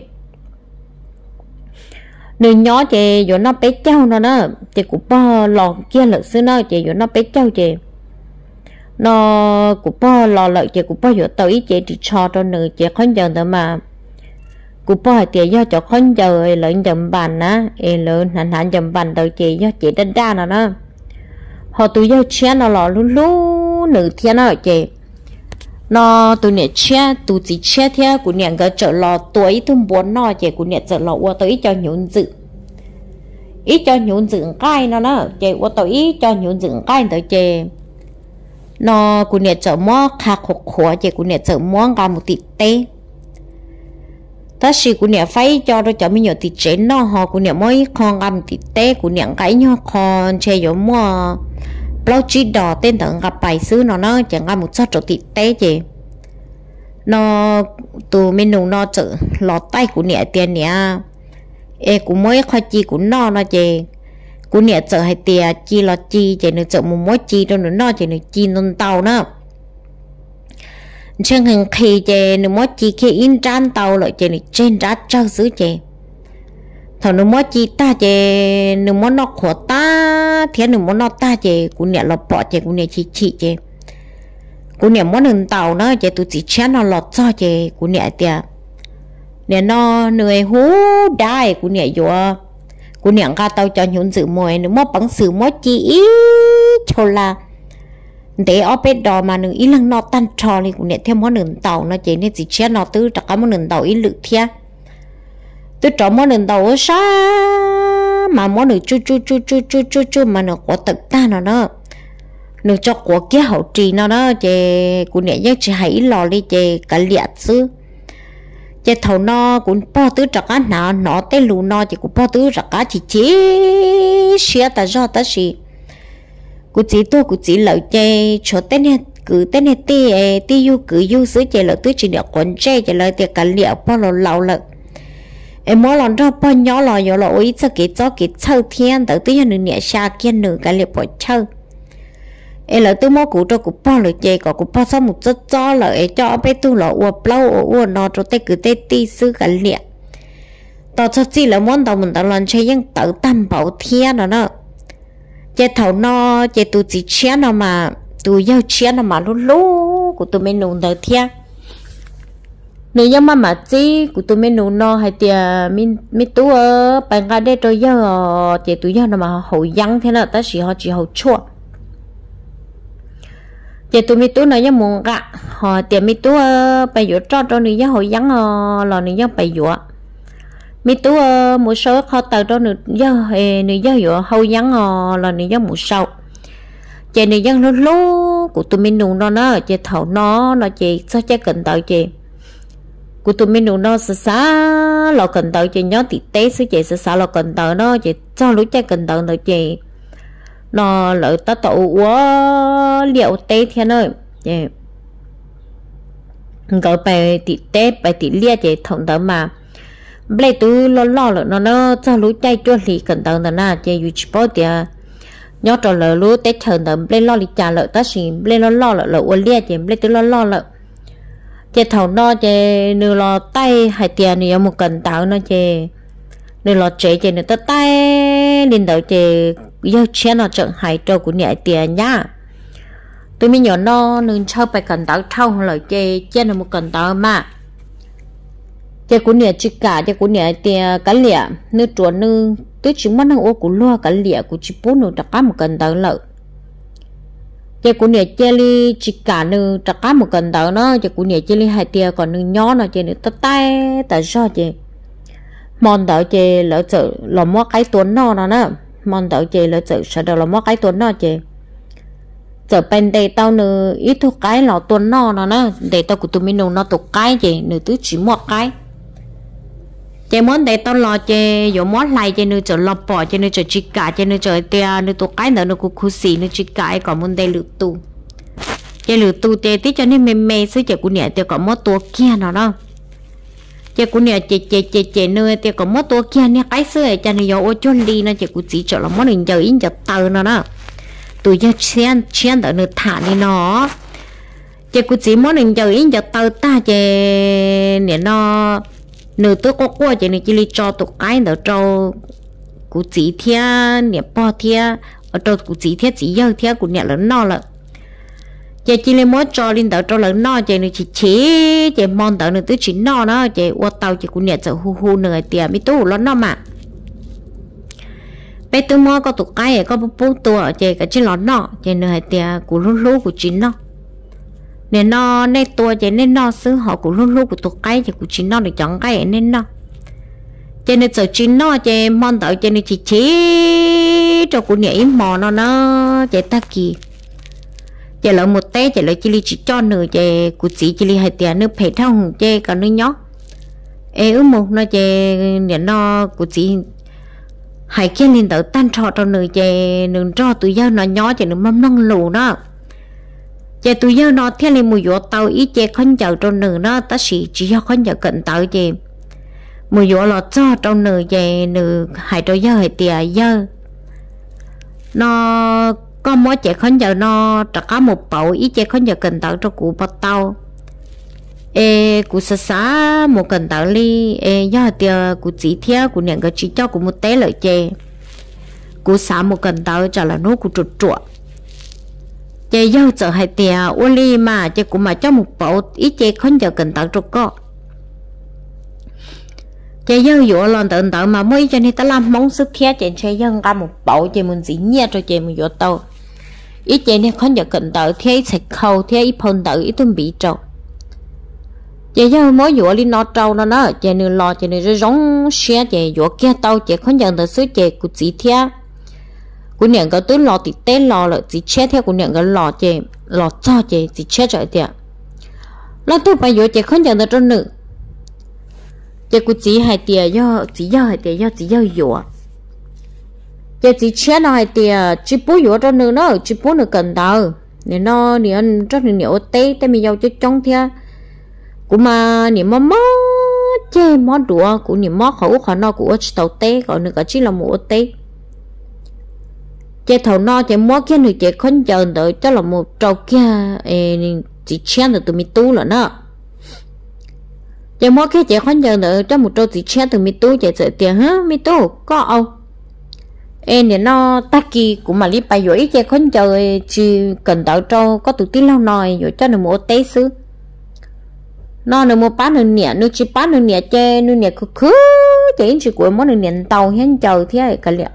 nơi nhỏ chị rồi nó bé trâu nó đó chị cũng bao lò kia lợn xưa nó chị rồi nó bé trâu chị nó cũng bao lò lợn chị cũng bao giờ tới chị chỉ cho cho nữ chị không giờ nữa mà cũng bao thì do cho không giờ lợn dầm bàn á lợn hành hành dầm bàn đầu chị do chị đánh đa nó đó họ tụi do chia nó lò lú lú nữ thiên nó chị nó tụi nhẹ chia tụi chỉ chia theo của nhẹ cái chợ lò tuổi thun bốn nó chị của nhẹ chợ lò qua tới cho nhún dự ít cho nhún dự cái nó nó chị qua tới cho nhún dự cái tới chị nó của nhẹ chợ mó khá khổ khổ chị của nhẹ chợ mó cả một tí tê ta chỉ của nhẹ phải cho nó cho mình nhiều tí chế nó họ của nhẹ mới con ăn tí tê của nhẹ cái nhau con chơi giống mò lâu chỉ đỏ tên thằng gặp bài xứ nó nó chẳng ăn một chút thịt té chị nó từ mình nung nó chữ lọt tay của nhẹ tiền nhẹ ê cũng mới khoai chi của nó nó chị của nhẹ chợ hay tiền chi lọt chi chị nó chợ một mối chi đâu nữa nó chị nó chi non tàu nữa chẳng hạn khi chị nó mối chi khi in trán tàu lại chị nó trên rát trâu xứ chị thằng nó mới chi ta chè nó mới nó khổ ta thế nó mới nó ta chè cũng nhẹ lọt bỏ chè cũng nhẹ chi chi chè cũng nhẹ muốn hình tàu nó chè tụi chỉ chén nó lọt cho chè cũng nhẹ tiệt nè nó người hú đai cũng nhẹ vô cũng nhẹ ca tàu cho nhún dự mồi nó mới bằng sự mới chi ý cho là để ở bên đó mà nó ý lăng nó tan trò thì cũng nhẹ thêm món hình tàu nó chè nên chỉ chén nó tứ tất cả món hình tàu ý lực thiệt tôi chọn món đường tàu sa mà món đường chu chu chu chu chu chu chu mà nó có tự ta nó đó nó cho của kia hậu trì nó đó chè của nhẹ nhất chỉ hãy lò đi chè cả liệt xứ chè thầu nó cũng po tứ trặc á nào nó tên lù nó chỉ cũng po tứ trặc á chỉ chỉ xía ta do ta xí cũng chỉ tôi cũng chỉ lợi chè cho tên này cứ tên này ti ti yêu cứ yêu xứ chè lợi tứ chỉ được quấn chè chè lợi tiệt cả liệt po lò lầu lợi em mỗi lần đó bao nhiêu là nhiều là ôi cho cái cho cái châu thiên tới tới nhà nửa xa kia nửa cái liệp bỏ châu em là tôi mua cụ cho cụ bao lời chơi có cụ bao sao một chút cho là em cho bé tôi là uo lâu uo nó cho tay cứ tay ti sư cái liệp tao cho chỉ là món tao mình tao làm chơi những tự tâm bảo thiên rồi đó chơi thầu nó chơi tụi chỉ chén nào mà tụi yêu chén nào mà lú lú của tụi mình nung đời thiên nếu như mà mà chỉ của tụi mình nấu no hay thì mình mình tu ở bên cái đây tôi giờ chỉ tụi giờ mà hậu giang thế nào ta chỉ họ chỉ hậu chua chỉ tụi mình tu này như muốn gạ họ thì mình tu ở bây giờ cho cho người hậu giang là người bây giờ mình tu một số họ từ đó người giờ người giờ hậu giang là người một sau chị này dân lú lú của tụi mình nung nó nó chị thầu nó nó chị sao chị cần tới chị của tụi mình nung nó xa xa lo cần tới chị nhớ thì té xứ chị xa xa lo cần tới nó chị cho lú chị cần tới nữa chị nó lợi ta tụ quá liệu té thế nơi chị gọi bài thì té bài thì lia chị thằng đó mà bây từ lo lo là nó nó cho lú chạy chua lì cần tới nữa nè chị dù chỉ bảo thì nhớ trò lỡ lú tết thờn tầm lên lo li trả lỡ ta xì lên lo lo lỡ lỡ uốn lia chị lên từ lo lo lỡ chị thầu no chị nửa lo tay hai tiền này một cần táo nó chị nửa lo chế chị nửa tay lên đầu chị yêu chén nó trận hai trâu của nhẹ tiền nhá tôi mới nhỏ no nương chơi bài cần táo thâu lỡ chị chén là một cần táo mà chị của nhẹ chỉ cả chị của nhẹ tiền cá lẻ nửa chuột nương tôi chỉ muốn ăn ô của loa cả lẻ của chị bố nương đặt cá một cần táo lợ chị của nhẹ jelly chỉ cả nương đặt cá một cần táo nó chị của nhẹ jelly hai tia còn nương nhỏ nó chị nương tát tay tại sao chị mòn táo chị lỡ chợ lò mót cái tuấn nó nó nè mòn táo chị lỡ chợ sao đâu lò mót cái tuấn nó chị chợ bên đây tao nương ít thuốc cái lò tuấn nó nó nè để tao của tụi mình nương nó tục cái chị nương tứ chỉ một cái chị muốn để tao lo chị有mót lại chị nữa chờ lo bỏ chị nữa chờ chỉ cả chị nữa chờ tia nữa tụ cái nữa nó cũng khu xì nữa chỉ cả còn muốn để lử tu chị lử tu chị tí cho nên mềm mềm xứ chị cũng nhẹ chị còn mót tua kia nào đó chị cũng nhẹ chị chị chị chị nữa chị còn mót tua kia nè cái xứ này cho nên有ô chôn đi nó chị cũng chỉ chờ là mót mình chờ in chờ tờ nó đó tụi giờ chen chen đỡ nữa thả đi nó chị cũng chỉ mót mình chờ in chờ tờ ta chị nè nó nửa tôi có qua chỉ nên chỉ li cho tụi cái nữa cho cụ chỉ thia nè bao thia ở cho cụ chỉ thia chỉ giờ thia cụ nhẹ lớn no là chỉ chỉ li mỗi cho lên đỡ cho lớn no chỉ nên chỉ chỉ chỉ mong đỡ nữa tôi chỉ no nó chỉ qua tàu chỉ cụ nhẹ sợ hu hu nửa tiền mới tu lớn no mà bây tôi mua có tụi cái có bố tua chỉ cái chỉ lớn no chỉ nửa tiền cụ lú lú cụ chỉ no nên nó nên tua chỉ nên nó xứ họ cũng luôn luôn của tụi cái thì cũng chỉ nó để chọn cái nên nó cho nên giờ chỉ nó chỉ mong đợi cho nên chỉ chỉ cho của nhảy mò nó nó chỉ ta kỳ chỉ là một té chỉ là chỉ chỉ cho nửa chỉ của chỉ chỉ hai tiền nước phải thông chỉ còn nước nhóc ê ứ một nó chỉ để nó của chỉ hai kia nên đỡ tan trọ cho nửa chỉ nửa cho tụi giao nó nhỏ chỉ nửa mắm nông lù đó chị tụi giờ nó theo lên mùi gió tàu ít chị không chờ trong nửa nó ta chỉ chỉ cho không chờ cận tàu chị mùi gió lọt cho trong nửa chị nửa hai trâu giờ hai tìa giờ nó có mỗi chị không chờ nó trả có một bầu ít chị không chờ cận tàu cho cụ bắt tàu ê cụ xa xa một cận tàu đi ê giờ tìa cụ chỉ theo cụ nhận cái chỉ cho cụ một té lợi chị cụ xả một cận tàu trả là nó cụ chuột chuột chị dâu sợ hai tia uli mà chị cũng mà cho một bộ ít chị không chờ cần tạo trục có chị dâu dụ lần tự tự mà mới cho nên ta làm món sức khía chị chị dâu ra một bộ chị mình chỉ nhẹ cho chị mình dụ tàu ít chị nên không chờ cần tạo thế sạch khâu thế ít phần tự ít tuần bị trâu chị dâu mới dụ đi nó trâu nó nó chị nên lo chị nên giống xe chị dụ kia tàu chị không chờ tự xứ chị của chị thế cô nhận cái túi lò thì té lò là chỉ chết theo cô nhận cái lò chè lò cho chè chỉ chết rồi tiệt lò tôi bây giờ chè không nhận được trong nữ chè cô chỉ hai tiệt do chỉ do hai tiệt do chỉ do dừa chè chỉ chết nó hai tiệt chỉ bố dừa trong nữ nó chỉ bố nữ cần tờ nên nó thì anh rất là nhiều té té mình giàu cho trong thia cũng mà niệm mắm chè món đũa cũng niệm món khẩu khẩu nó của tàu té còn nữa cả chỉ là một té chị thầu no chị mua kia nữa chị không chờ đợi cho là một trâu kia chị chen được từ mi tu rồi đó chị mua kia chị không chờ đợi cho một trâu chị chen từ mi tu chị sợ tiền hả mi tu có ông em thì nó ta kỳ cũng mà đi bài dỗi chị không chờ chị cần đợi trâu có từ tí lâu nồi rồi cho nó một té xứ nó nó một bán nữa nhẹ nó chỉ bán nữa nhẹ chê nữa nhẹ cứ cứ chị chỉ của món nữa nhẹ tàu hen chờ thế cả liệu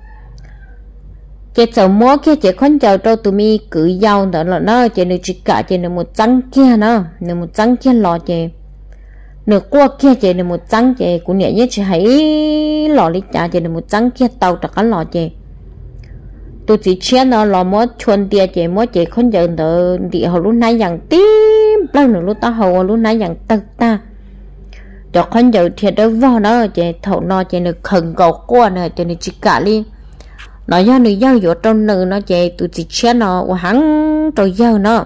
chị sợ mua kia chị không chờ cho tụi mi cứ giàu đó là nó chị được chỉ cả chị được một trắng kia nó được một trắng kia lò chị được qua kia chị được một trắng chị cũng nhẹ nhất chị hãy lò đi trả chị được một trắng kia tàu trả cái lò chị tôi chỉ chia nó là mỗi chuồn tiền chị mỗi chị không giờ đỡ đi họ lúc nãy rằng tím lâu nữa lúc ta hầu lúc nãy rằng tật ta cho không giờ thiệt đó vào nó chị thầu nó chị được khẩn cầu qua này chị được chỉ cả đi nó do nữ giao giữa trong nữ nó chị tôi chỉ chia nó hắn rồi giao nó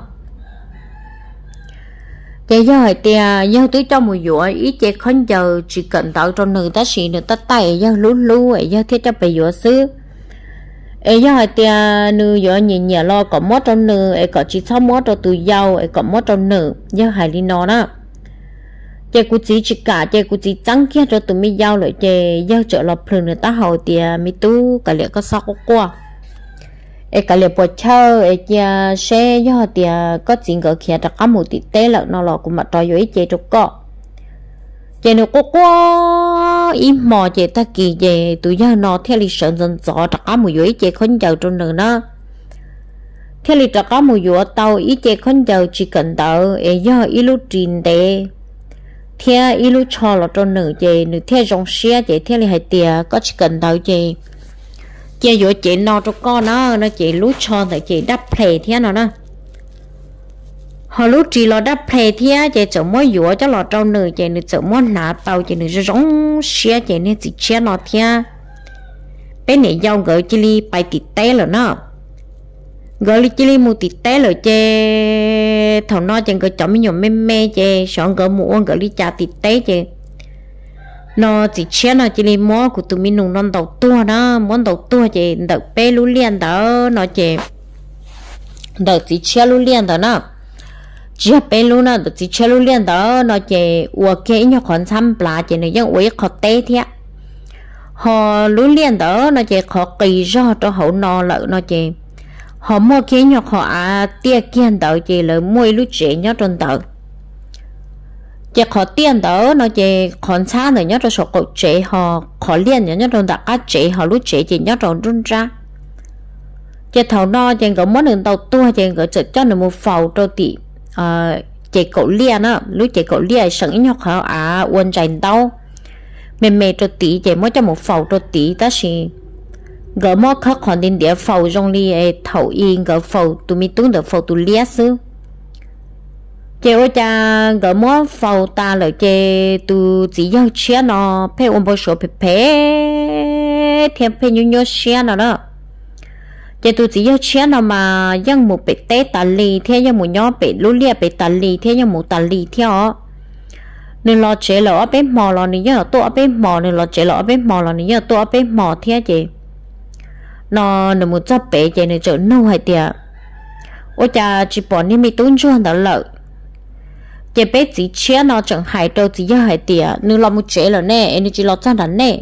chị giao hay tiền giao tới trong một vụ ý chị không giờ chỉ cần tạo trong nữ ta xì nữ ta tay giao lú lú ấy giao thiết cho bị vụ xứ ấy giờ hai tia nữ giờ nhìn nhẹ lo có mót trong nữ ấy có chỉ sáu mót trong tụi giàu ấy có mót trong nữ giờ hai đi nó đó chị cũng chỉ chỉ cả chị cũng chỉ trắng kia cho tụi mi giàu lại chị giờ trở lại phường người ta hậu tia mi tu cả liệu có sao qua ấy cả liệu bồi chơi ấy tia xe giờ tia có chuyện cái kia đặt cái một tí té lại nó là cũng mặt trời với chị chụp cọ chị nó có quá im mò chị ta kỳ về tụi gia nó theo lịch sử dần dò đặt cá mùi dối chị không giàu trong nữa nó theo lịch đặt cá mùi dối tàu ý chị không giàu chỉ cần tàu ấy do ý lúc trình đề theo ý lúc cho là trong nữa chị nữa theo dòng xe chị theo lịch hai tia có chỉ cần tàu chị chị dối chị nó cho con nó nó chị lúc cho thì chị đắp play theo nó nè họ lúc chỉ là đắp play thia chị chở mỗi dũa cho lọ trâu nửa chị nửa chở mỗi nã tàu chị nửa giống xe chị nửa chỉ xe nó thia bên này dòng gửi chị đi bài tịt té rồi nó gửi chị đi mua tịt té rồi chị thằng nó chị gửi chọn mấy nhom mê mê chị chọn gửi mua gửi đi trả tịt té chị nó chỉ xe nó chị đi mua của tụi mình nung non đầu tua đó món đầu tua chị đợt bé lú liền đó nó chị đợt chỉ xe lú liền đó nó chỉ bên luôn á, chỉ chơi luôn liền đó, nó chỉ uống cái nhau còn xăm bả chỉ nó giống uống khó té thế, họ luôn liền đó, nó chỉ khó kỳ do cho hậu nọ lợi nó chỉ, họ mua cái nhau họ à tiền kiên đó chỉ là mua lúc trẻ nhau trong đó, chỉ khó tiền đó, nó chỉ còn xa nữa nhau cho số cậu trẻ họ khó liền nhau trong đó các trẻ họ lúc trẻ chỉ nhau trong run ra, chỉ thầu nọ chỉ có món đường tàu tua chỉ có chợ cho nó một phàu cho tỷ à chị cậu lia nó lúc chị cậu lia sẵn nhóc hả à quên chạy đâu mềm mềm cho tí chị mới cho một phẩu cho tí ta xí gỡ mó khóc hoàn đến địa phẩu trong lia thầu yên gỡ phẩu tụi mi tuấn được phẩu tụi lia xứ chị ơi cha gỡ mó phẩu ta lợi chị tụi chỉ giao chia nó phê ôm bôi sổ phê phê thêm phê nhu nhu chia nó đó chị tụi chỉ yêu chia nào mà dân một bể té tà lì theo dân một nhóm bể lú lia bể tà lì theo dân một tà lì theo nên lo chế lọ bên mò lò này nhớ tôi bên mò nên lo chế lọ bên mò lò này nhớ tôi bên mò theo chị nó nên một chấp bể chị này trở nâu hay tiệt ôi cha chỉ bỏ nên mi tốn chuan đó lợi chị bé chỉ chia nó chẳng hại đâu chỉ yêu hay tiệt nên lo một chế là nè nên chỉ lo cho đàn nè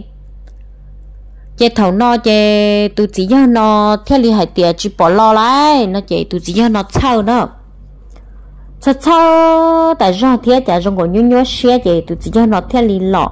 chị thầu nó chị tụi chỉ cho nó theo lý hải tiệt chỉ bỏ lo lại nó chị tụi chỉ cho nó sau đó sau sau tại do thế chả trong còn nhú nhú xe chị tụi chỉ cho nó theo lý lọ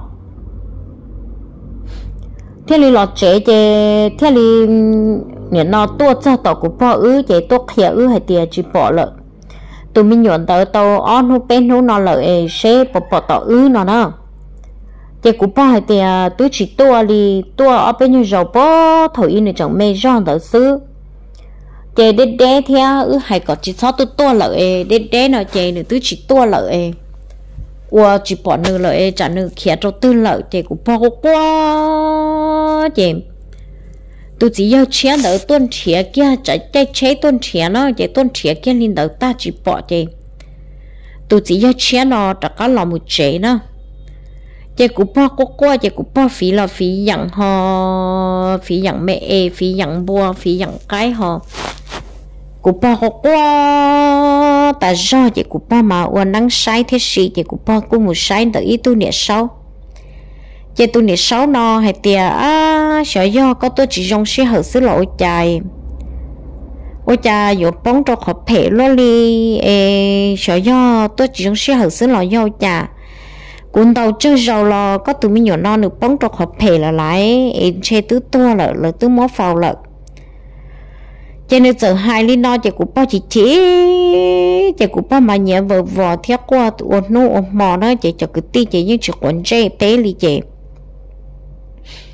theo lý lọ chị chị theo lý nếu nó tua cho tàu của bỏ ư chị tua khía ư hải tiệt chỉ bỏ lợ tụi mình nhuận tới tàu on hú bên hú nó lợi xe bỏ bỏ tàu ư nó đó chị cũng bỏ thì tôi chỉ tua đi tua ở bên như dầu bó thổi in ở trong mê giòn đó xứ chị đế đế theo ư hay có chỉ sao tôi tua lợi đế đế nó chị nữa tôi chỉ tua lợi ua chỉ bỏ nửa lợi trả nửa khía cho tư lợi chị cũng bỏ quá chị tôi chỉ yêu chén đỡ tuân chía kia chạy chạy chế tuân chía nó chị tuân chía kia lên đỡ ta chỉ bỏ chị tôi chỉ yêu chén nó trả cả lòng một chế nó chị cũng bỏ qua qua chị cũng bỏ phí là phí dặn họ phí dặn mẹ phí dặn bùa phí dặn cái họ cũng bỏ qua tại do chị cũng bỏ mà uốn nắng sai thế gì chị cũng bỏ cũng một sai đợi ý tu niệm sau chị tu niệm sau nó hay tiệt à sợ do có tôi chỉ dùng xe hở xứ lỗi chạy ôi cha dù bóng cho họ phê lo đi sợ do tôi chỉ dùng xe hở xứ lỗi do cha cuốn đầu chơi giàu lo có tụi mình nhỏ non được bóng trọc hợp thể là lại em chơi tứ tua là là tứ mó phao là cho nên giờ hai lý no chỉ cũng bao chỉ chỉ chỉ cũng bao mà nhẹ vợ vợ theo qua tụi nó mò nó chỉ cho cái tí chỉ như chỉ quần chơi té li chị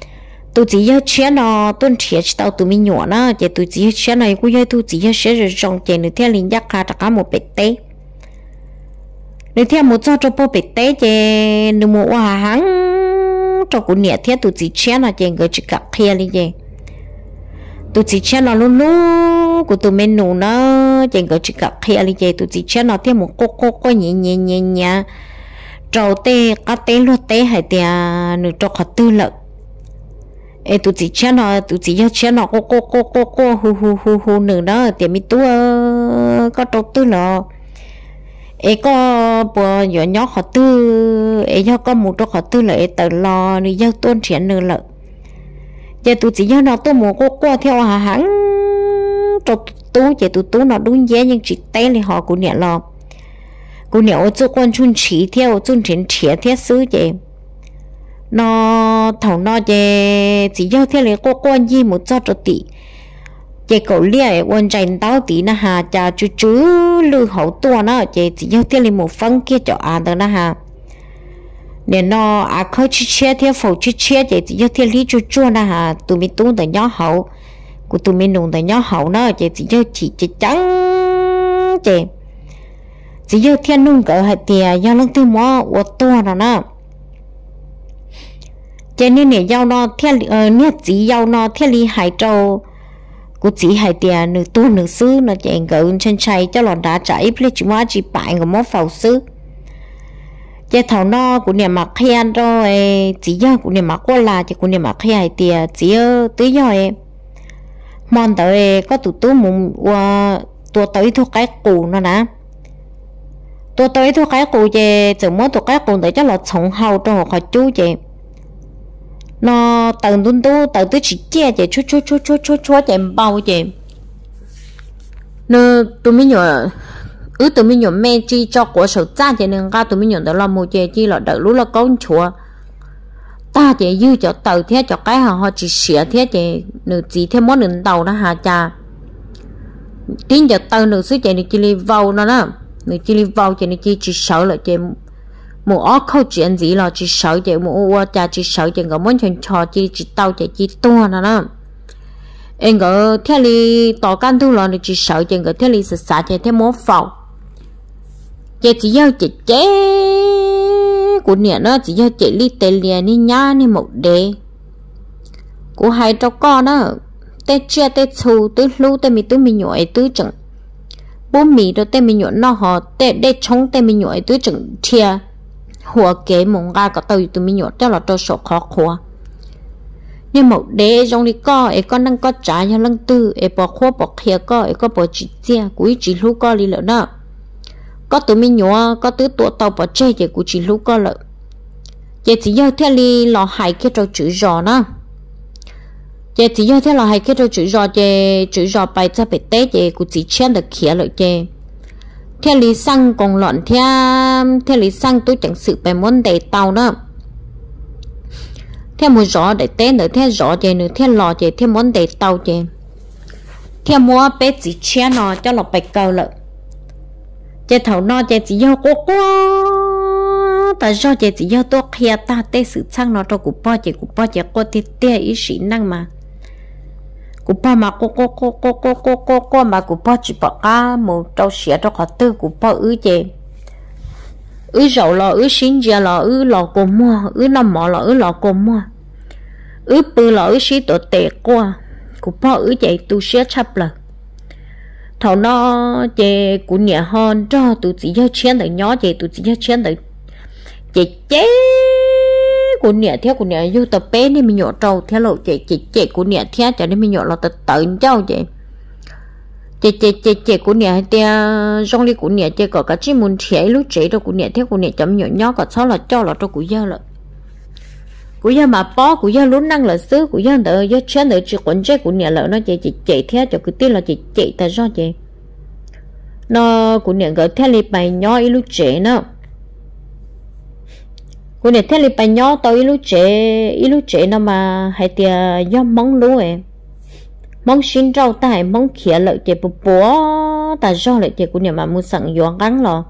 tôi chỉ nhớ chuyện nó tuần trẻ chỉ tao tụi mình nhỏ nó chỉ tôi chỉ nhớ chuyện này cũng nhớ tôi chỉ nhớ chuyện rồi trong chỉ nữa theo linh giác cả cả một bể té nữa theo một cho cho bộ bể té chỉ nữa một hòa hàng cho cũng nhẹ theo tôi chỉ chuyện là chỉ người chỉ gặp kia đi gì tôi chỉ chuyện nó luôn luôn của tụi mình nụ nó chỉ người chỉ gặp kia đi gì tôi chỉ chuyện nó theo một cô cô cô nhẹ nhẹ nhẹ nhẹ trâu tê cá tê luôn tê hay tiền nữa cho họ tư lợi ê tụi chị chết nó tụi chị chết nó cô cô cô cô cô hu hu hu hu nữa đó tiền mi tua có trâu tư nó ê có bữa nhỏ nhỏ họ tư ê do có một trâu họ tư là ê tự lo đi giao tuôn chuyện nữa lợ giờ tụi chị nó tôi một cô cô theo hà hãng trâu tú giờ tụi tú nó đúng dễ nhưng chỉ tay thì họ cũng nhẹ lo cũng nhẹ ở chỗ quan chun chỉ theo chun chuyện chia theo xứ vậy nó thầu nó về chỉ giao theo lấy cô quan gì một cho cho tỷ về cậu lia quan tranh tao tỷ na hà cha chú chú lưu hậu tua nó về chỉ giao theo lấy một phân kia cho ăn đó na hà nên nó à khơi chi chia theo phổ chi chia về chỉ giao theo lý chú chú na hà tụi mình tu từ nhỏ hậu của tụi mình nung từ nhỏ hậu nó về chỉ giao chỉ chỉ trắng về chỉ giao theo nung cỡ hạt tiền giao lăng tư mỏ ô tua nó nè cho nên này giao nó theo ờ nét chỉ giao nó theo lý hải châu của chỉ hải tiền nửa tu nửa xứ nó chạy gỡ chân chạy cho lòn đá chạy plei chỉ mua chỉ bại của món phao xứ cho thầu nó của nhà mặc khen rồi chỉ giao của nhà mặc qua là cho của nhà mặc khen hải tiền chỉ tới rồi mòn tới có tụ tú mùng qua tua tới thuốc cái cù nó nè tua tới thuốc cái cù về chỉ muốn thuốc cái cù để cho là sống hậu trong họ chú vậy nó tận tuân tu tận tới chỉ che để chút chút chút chút chút chút để bao để nó tụi mình nhỏ ứ tụi mình nhỏ mẹ chi cho của sầu cha để nên ra tụi mình nhỏ đó là một che chi là đợi lúc là con chúa ta để dư cho tàu thế cho cái họ họ chỉ sửa thế để nửa chỉ thêm món nửa tàu đó hà cha tiếng giờ tàu nửa xứ chạy nửa chỉ li vào nó nè nửa chỉ li vào chạy nửa chỉ chỉ sợ là chạy một ó câu chuyện gì là chỉ sợ vậy một ô cha chỉ sợ vậy ngỡ muốn chuyện trò chỉ chỉ tao chỉ chỉ to nè nè em ngỡ theo li tỏ can thu là chỉ sợ vậy ngỡ theo li sợ sợ vậy theo mốt phẩu vậy chỉ giao chỉ chế của nhẹ nó chỉ giao chỉ li tê liền ni nhá ni một đề của hai cháu con đó tê chia tê xù tê lu tê mi tê mi nhội tê chẳng bố mì đó tê mi nhội nó họ tê đê chống tê mi nhội tê chẳng chia hùa kế mong ga có tàu tụi mình nhốt cho là cho số khó khóa nhưng một đế trong đi co ấy con đang có trả cho lăng tư ấy bỏ khóa bỏ kia co ấy có bỏ chỉ chia cuối chỉ lúc co đi lỡ đó có tụi mình nhốt có tứ tuổi tàu bỏ chơi thì cũng chỉ lúc co lỡ vậy chỉ do theo li lò hại cái trâu chữ giò nó vậy chỉ do theo lò hại cái trâu chữ giò thì chữ giò bài cho bị té thì cũng chỉ chen được kia lợi thì theo lý xăng còn loạn theo theo lý xăng tôi chẳng sự phải muốn đầy tàu đó theo một gió để té nữa theo gió về nữa theo lò về theo muốn đầy tàu về theo mua bé chỉ che nó cho lọc bạch cầu lợi về thầu nó về chỉ do cô cô tại do về chỉ do tôi kia ta té sự xăng nó cho cụ bao về cụ bao về cô thì té ý sĩ năng mà cụ bao mà cô cô cô cô cô cô cô cô mà cụ bao chỉ bỏ cá một trâu xỉa cho họ tư cụ bao ứ chè ứ rậu lò ứ xin giờ lò ứ lò cổ mua ứ nằm mỏ lò ứ lò cổ mua ứ bự lò ứ xí tổ tệ qua cụ bao ứ chè tu xía chắp lờ thầu nó chè cụ nhẹ hơn cho tụi chỉ cho chén được nhỏ chè tụi chỉ cho chén được chè chế của nhẹ theo của nhẹ vô tập bé nên mình nhọ trâu theo lộ chạy chạy chạy của nhẹ theo cho nên mình nhọ là tự tự cháu vậy chạy chạy chạy chạy của nhẹ theo trong đi của nhẹ chạy có cả chỉ muốn chạy lúc chạy đâu của nhẹ theo của nhẹ chấm nhọ nhỏ có sáu là cho là cho của gia là của gia mà bó của gia lúc năng là xứ của gia đỡ gia chén đỡ chỉ quấn chạy của nhẹ là nó chạy chạy chạy theo cho cái tiên là chạy chạy tại do vậy nó của nhẹ gỡ theo đi bài nhỏ ít lúc chạy nữa cô này thấy là bài nhỏ tao ít lúc trẻ ít lúc trẻ nó mà hay thì do món lúa em món xin rau ta hay món khía lợi trẻ bố bố ta do lợi trẻ cô này mà mua sẵn doan gắn lò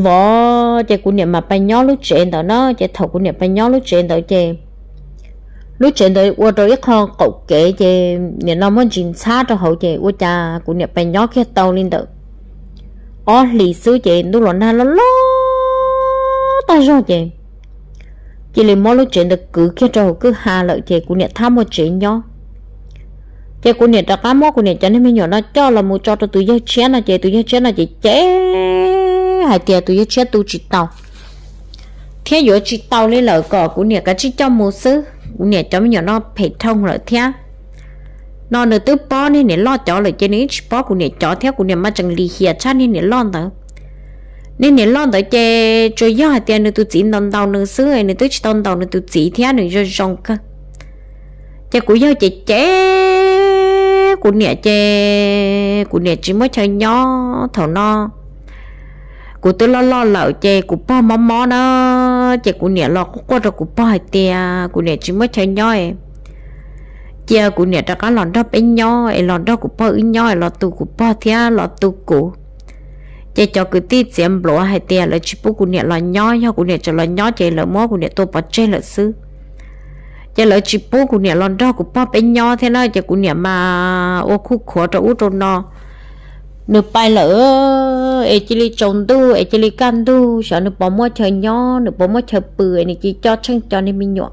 vợ trẻ cô này mà bài nhỏ lúc trẻ đó nó trẻ thầu cô này bài nhỏ lúc trẻ đó trẻ lúc chuyện đấy tôi tôi ít khó cậu kể thì nhà nó muốn chuyện xa cho hậu thì tôi cha của nhà bạn nhỏ kia tàu lên được ó lì xứ chị lúc lần nào nó lo ta rồi chị chị liền mỗi lúc chuyện được cứ kia cho cứ hà lợi chị của nhà tham một chuyện nhỏ chị của nhà ta cá mó của nhà cho nên mình nhỏ nó cho là một cho tụi tôi chén là chị tụi tôi chén là chị chế hai tiền tụi tôi chén tụi chị tàu thế giờ chị tàu lên lợi cỏ của nhà cái chị cho một xứ của nhà cho mình nhỏ nó phải thông lợi thế nó nữa từ bó nên để lo cho lại cho nên bó của nhà cho theo của nhà mà chẳng lì hiệt cha nên để lo đó nên để lo tới chơi chơi gió tiền nữa tụi chị non tàu nữa xứ này nữa tụi chị non tàu nữa tụi chị theo nữa rồi rong cơ chơi của gió chơi chế của nhà chơi của nhà chỉ mới chơi nhỏ thầu no của tôi lo lo lợ chơi của bó mò mò đó chơi của nhà lo có qua rồi của bó hai tiền của nhà chỉ mới chơi nhỏ em chia của nhà ta có lòn đó bên nhau, lòn đó của bao nhau, lòn tu của bao thia, lòn tu của, chỉ cho cái tí xem lộ hay tiền là chỉ bố của nhà lòn nhau, nhau của nhà cho lòn nhau chỉ là mó của nhà tôi bắt chơi là xứ, chỉ là chỉ bố của nhà lòn đó của bao bên nhau thế này chỉ của nhà mà ô khu khó cho út trôn nó, nửa bài lỡ, ấy chỉ li trồng tu, ấy chỉ li can tu, sợ nửa bỏ mua chơi nhau, nửa bỏ mua chơi bự, này chỉ cho chân cho nên mình nhọ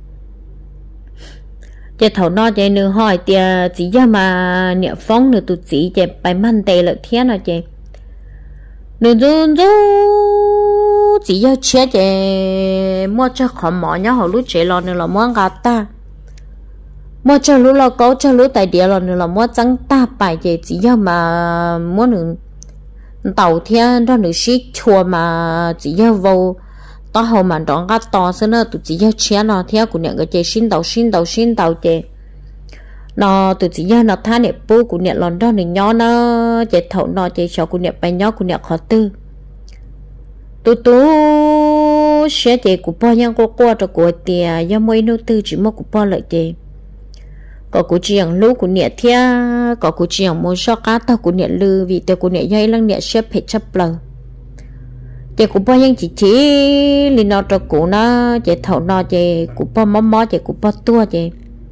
chị thầu nó chị nữ hỏi thì chỉ cho mà niệm phóng nữ tụt chỉ chị bài man tề lợi thiên rồi chị nữ run run chỉ cho chết chị mua cho khó mỏ nhá hồi lúc chị lo nữa là mua gà ta mua cho lúc là có cho lúc tại địa là nữa là mua trắng ta bài chị chỉ cho mà mua nữ tàu thiên đó nữ sĩ chùa mà chỉ cho vô tao hầu mà đón gắt to xưa nữa tụi chị giao chén nó theo của những cái chế xin đầu xin đầu xin đầu chế nó tụi chị giao nó tha nè bố của những lần đó nè nhỏ nó chế thầu nó chế cho của những bài nhỏ của những khó tư tụi tú sẽ chế của bao nhiêu cô qua cho của tiền do mấy nô tư chỉ một của bao lợi chế có của chị hàng lú của những theo có của chị hàng muốn cho cá tao của những lư vì tôi của những dây lăng những xếp hết chấp lờ chị cũng bao nhiêu chị chỉ liên nó cho cụ nó chị thầu nó chị cũng bao mắm mó chị cũng bao tua chị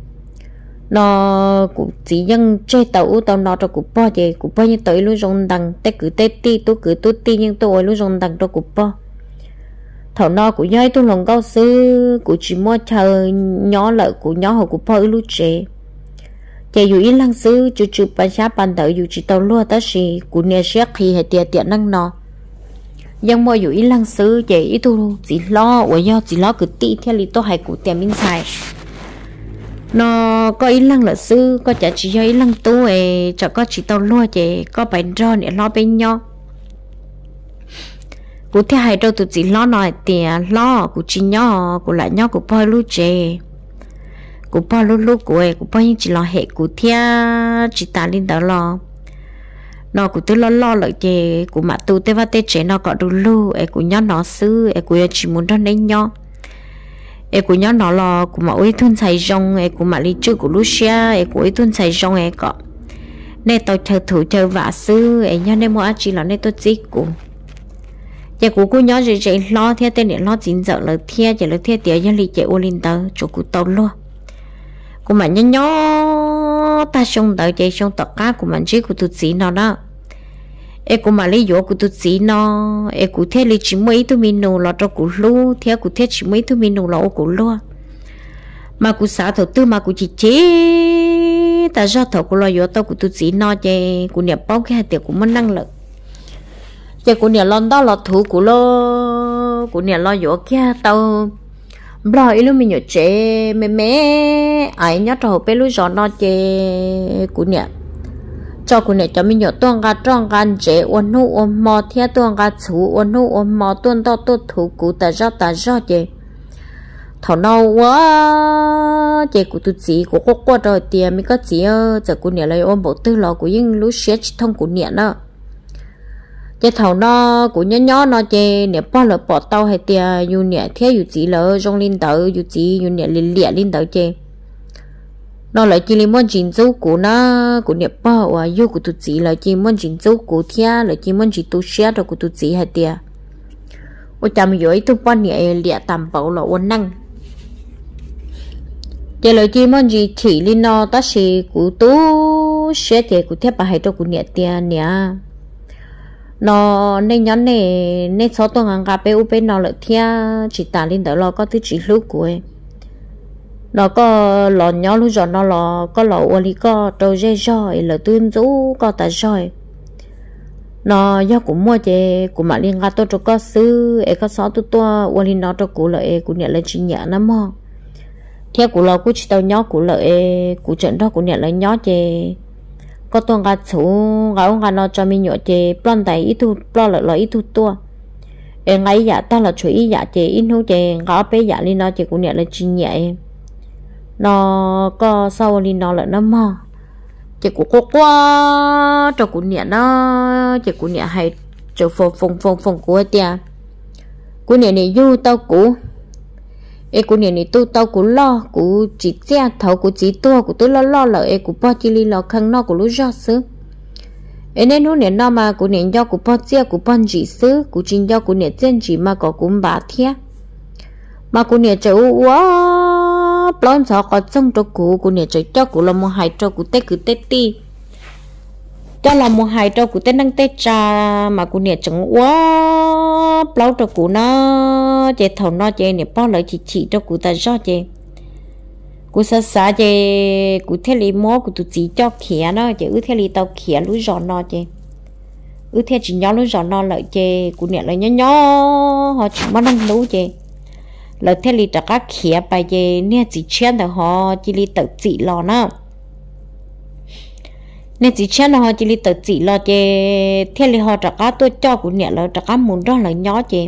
nó cũng chỉ dân chơi tàu tàu nó cho cụ bao chị cũng bao nhiêu tới lúc rong đằng té cứ té ti tôi cứ tôi ti nhưng tôi lúc rong đằng cho cụ bao thầu nó cũng dây tôi lòng cao sư cũng chỉ mua chờ nhỏ lợi của nhỏ họ cũng bao lúc trẻ chị dù ý lăng sư chú chú bán giá ban đầu dù chỉ tàu lúa tới gì cũng nè xét khi hay tiền tiền năng nó dân mua dù ý lăng sư chị ý tôi chỉ lo ở do chỉ lo cứ tị theo lý tôi hay của tiền minh xài nó có ý lăng là sư có chả chỉ do ý lăng tu ấy chả có chỉ tao lúa chị có bài rau để lo bên nhau của theo hai đâu tụi chỉ lo nói tiền lo của chỉ nhỏ của lại nhỏ của bao lúc chị của bao lúc lúc của của bao nhiêu chỉ lo hệ của theo chỉ ta lên đó lo nó cũng tôi lo lo lại chị của mà tôi tới vào tết trẻ nó có đủ lưu ấy của nhau nó sư ấy của chỉ muốn cho nên nhau ấy của nhau nó lo của mà ôi thôn xài rong ấy của mà lý chữ của Lucia ấy của ôi thôn xài rong ấy có nên tôi chờ thủ chờ vả sư ấy nhau nên mua chỉ là nên tôi chỉ của chị của cô nhau rồi chị lo theo tên để lo chín giờ là theo chỉ là theo tiền nhân lý chị ô linh tờ chỗ của tôi luôn của mà nhau nhau ta xong đợi chị xong tất cả của mình chỉ của tụi chị nó đó em của mà lấy dỗ của tụi chị nó em của thế lấy chỉ mấy tụi mình nô là cho của lu theo của thế chỉ mấy tụi mình nô là ô của lu mà của xã thổ tư mà của chị chế ta ra thổ của lo dỗ tao của tụi chị nó chị của nhà bao cái hạt tiền của mình năng lực chị của nhà lon đó là thủ của lo của nhà lo dỗ kia tao rồi lúc mình nhớ chế mẹ mẹ ấy nhớ trâu bé lúc gió nó chế của nè cho của nè cho mình nhớ tuần gà tròn gà chế uốn nụ uốn mò theo tuần gà chú uốn nụ uốn mò tuần to tuần thủ của ta ra ta ra chế thảo nào quá chế của tụi chị của cô qua rồi tiền mình có chị ơ giờ của nè lấy ôm bộ tư lò của những lúc xét thông của nè đó chế thầu nó của nhỏ nhỏ nó chế nè bao lỡ bỏ tàu hay tia dù nè theo dù chỉ lỡ trong linh tử dù chỉ dù nè liền liệt linh tử chế nó lại chỉ muốn chuyện dấu của nó của nè bao à dù của tụi chị là chỉ muốn chuyện dấu của theo là chỉ muốn chuyện tu sửa rồi của tụi chị hay tia ôi chăm rồi tụi bao nè liệt tạm bảo là ôn năng giờ lời chi món gì chỉ linh nó ta chỉ của tú sẽ chỉ của thép bà hay cho của nhẹ tiền nhỉ nó nên nhắn này nên số tuần hàng cà phê u bên nó lợi thia chỉ tả linh đó lo có thứ chỉ lúc của em nó có lò nhỏ lúc rồi nó lò có lò ô li có trâu dê rồi là tương rú có ta rồi nó do cũng mua chè của mà liên ngã tôi cho có sư ấy có sáu tôi tôi ô li nó cho cụ lợi cụ nhận lên chỉ nhẹ lắm mà theo cụ lò cụ chỉ tao nhỏ cụ lợi cụ trận đó cụ nhận lên nhỏ chè có tuần gà chủ gà ông gà nó cho mình nhỏ chè plan tại ít thu plan lợi lợi ít thu tua ấy ngay dạ ta là chủ ý dạ chè ít thu chè gà bé dạ li nó chè cụ nhận lên chỉ nhẹ nó có sau li nó lợi nó mà chỉ của cô quá cho cụ nhẹ nó chỉ cụ nhẹ hay cho phồng phồng phồng phồng của tia cụ nhẹ này du tao cụ ê cụ nhẹ này tu tao cụ lo cụ chỉ che thầu cụ chỉ tua cụ tôi lo lo lợi ê cụ bao chi li lo khăn nó cụ lú gió xứ ê nên nó nhẹ nó mà cụ nhẹ do cụ bao che cụ bao chỉ xứ cụ chính do cụ nhẹ trên chỉ mà có cụ bà thia mà cụ nhẹ chịu quá plon sao có trong cho cụ cụ nhẹ chịu cho cụ là một hai cho cụ tết cứ tết ti cho là một hai cho cụ tết năng tết cha mà cụ nhẹ chẳng quá plon cho cụ nó chơi thầu nó chơi nè bao lời chỉ chỉ cho cụ ta cho chơi cụ sa sa chơi cụ theo lý mô cụ tụt chỉ cho khía nó chơi ư theo lý tao khía lú giòn nó chơi ư theo chỉ nhỏ lú giòn nó lợi chơi cụ nhẹ lợi nhỏ nhỏ họ chỉ mất năng lú chơi lời theo lý trả các khía bài về nè chỉ chen được họ chỉ lý tự chỉ lo nó nè chỉ chen họ chỉ lý tự chỉ lo về theo lý họ trả các tôi cho của nè là trả các muốn đó là nhỏ về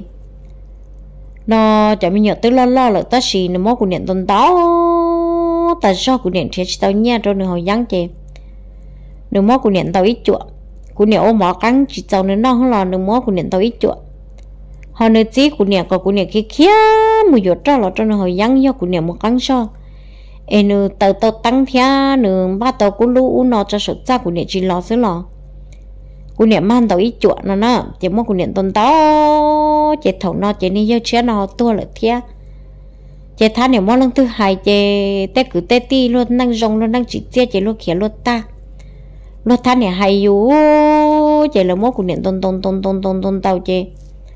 nó chả mình nhớ tới lo lo là ta xì nó mốt của nè tuần đó ta cho của nè thì tao nhớ cho nó họ dáng về nó mốt của nè tao ít chuột của nè ôm mỏ cắn chỉ tao nó non là nó mốt của nè tao ít chuột họ nơi chỉ của nè có của nè kia kia một giờ cho là cho nó hồi dáng do của nè một cắn so em nữ tàu tàu tăng theo nữ ba tàu của lũ nó cho sốt ra của nè chỉ lo xứ lo của nè mang tàu ít chuột nó nó chỉ một của nè tuần tao chỉ thầu nó chỉ đi vô chế nó tua lại theo chỉ thà nè mỗi lần thứ hai chỉ tết cứ tết ti luôn năng rong luôn năng chỉ chia chỉ luôn kia luôn ta luôn thà nè hay dù chỉ là một của nè tuần tuần tuần tuần tuần tuần tàu chỉ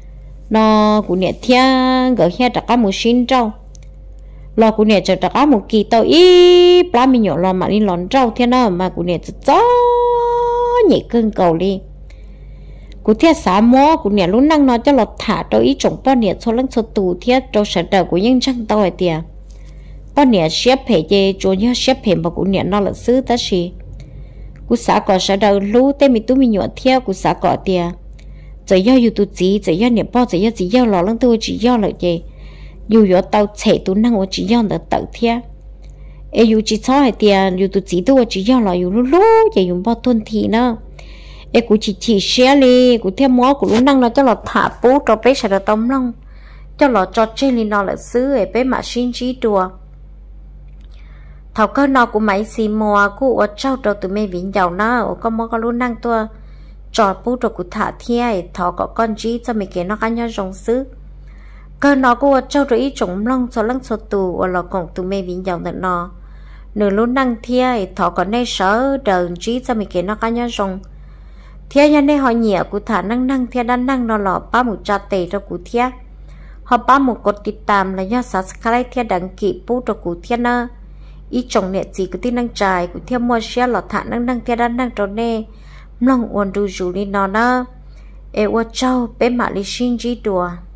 nó của nè thia gửi hết tất cả một xin trâu lo của nè chờ tất cả một kỳ tàu ý ba mươi nhổ lo mà đi lòn trâu thế nào mà của nè chó nhảy cơn cầu đi của thia xả mó của nè lúc năng nó cho lọt thả trâu ý trồng bao nè số lăng số tù thia trâu sợ đời của những trăng tàu ấy tiệt bao nè xếp hệ dê cho nhớ xếp hệ mà của nè nó là xứ ta gì của xã cỏ sợ đời lú tên mình tu mình nhọ thia của xã cỏ tiệt chỉ do yêu tu chỉ chỉ do niệm bao chỉ do chỉ do lo lắng tôi chỉ do lợi gì yêu do tao chạy tu năng chỉ do là tự thiệt em yêu chỉ cho hay tiền yêu tu chỉ tôi chỉ do là yêu lú lú chỉ dùng bao tuần thì nữa em cũng chỉ chỉ share đi cũng thêm món cũng năng là cho là thả bố cho bé sẽ được tóm long cho là cho trên đi nó là xứ em bé mà xin chỉ đùa thầu cơ nó cũng mấy xì mò cũng ở trâu trâu từ mấy vĩnh giàu nó có món có luôn năng tôi trò bố trò của thả thiê thọ có con chí cho mình kể nó cá nhau rong xứ cơ nó của trâu rồi ý trồng long số lăng số tù ở lò cổng tù mê vĩnh dòng tận nó nửa lúc năng thiê thọ có nay sở đờn chí cho mình kể nó cá nhau rong thiê nhà này họ nhẹ của thả năng năng thiê đan năng nó lò ba một trà tề cho của thiê họ ba một cột tít tàm là do subscribe thiê đăng ký bố trò của thiê nơ ý trồng nệ gì của tin năng trài của thiê mua xe lò thả năng năng thiê đan năng trò nè mong uốn du du đi nó na, e uốn trâu bé mạ li xin chỉ đùa.